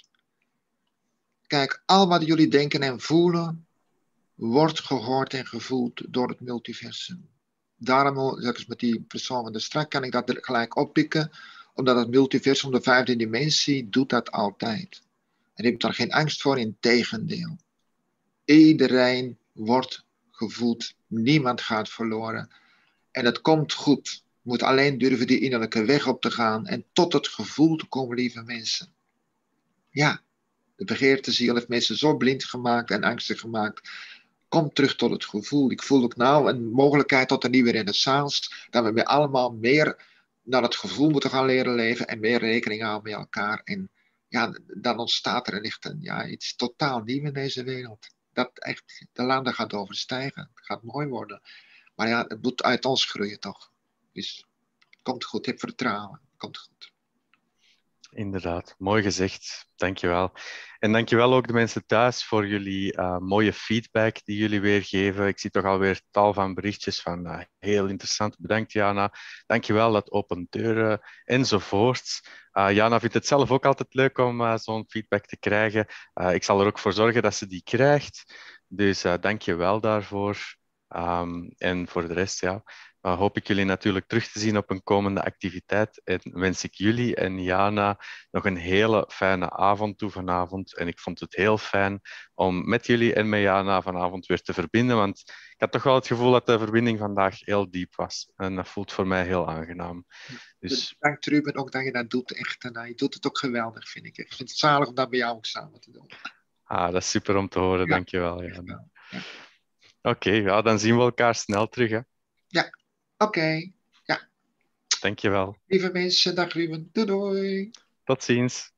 Kijk, al wat jullie denken en voelen, wordt gehoord en gevoeld door het multiversum. Daarom, zelfs met die persoon van de strak, kan ik dat gelijk oppikken, omdat het multiversum, de 5e dimensie, doet dat altijd. En ik heb daar geen angst voor, integendeel. Iedereen wordt gevoeld, niemand gaat verloren. En het komt goed. Je moet alleen durven die innerlijke weg op te gaan en tot het gevoel te komen, lieve mensen. Ja, de begeerteziel heeft mensen zo blind gemaakt en angstig gemaakt. Kom terug tot het gevoel. Ik voel ook nou een mogelijkheid tot een nieuwe renaissance. Dat we allemaal meer naar het gevoel moeten gaan leren leven en meer rekening houden met elkaar. En ja, dan ontstaat er echt iets totaal nieuws in deze wereld. Dat echt de landen gaat overstijgen. Het gaat mooi worden. Maar ja, het moet uit ons groeien toch. Dus het komt goed. Heb vertrouwen. Het komt goed. Inderdaad, mooi gezegd. Dankjewel. En dankjewel ook de mensen thuis voor jullie mooie feedback die jullie weer geven. Ik zie toch alweer tal van berichtjes van heel interessant. Bedankt Jana. Dankjewel, dat opent deuren enzovoorts. Jana vindt het zelf ook altijd leuk om zo'n feedback te krijgen. Ik zal er ook voor zorgen dat ze die krijgt. Dus dankjewel daarvoor. En voor de rest, ja, hoop ik jullie natuurlijk terug te zien op een komende activiteit. En wens ik jullie en Jana nog een hele fijne avond toe vanavond. En ik vond het heel fijn om met jullie en met Jana vanavond weer te verbinden. Want ik had toch wel het gevoel dat de verbinding vandaag heel diep was. En dat voelt voor mij heel aangenaam. Dus Dank Ruben ook dat je dat doet. Echt. En je doet het ook geweldig, vind ik. Ik vind het zalig om dat bij jou ook samen te doen. dat is super om te horen. Ja, dankjewel, Jana. ja. Oké, ja, dan zien we elkaar snel terug. Hè. Ja, oké. Ja. Dankjewel. Lieve mensen, dag Ruben. Doei doei. Tot ziens.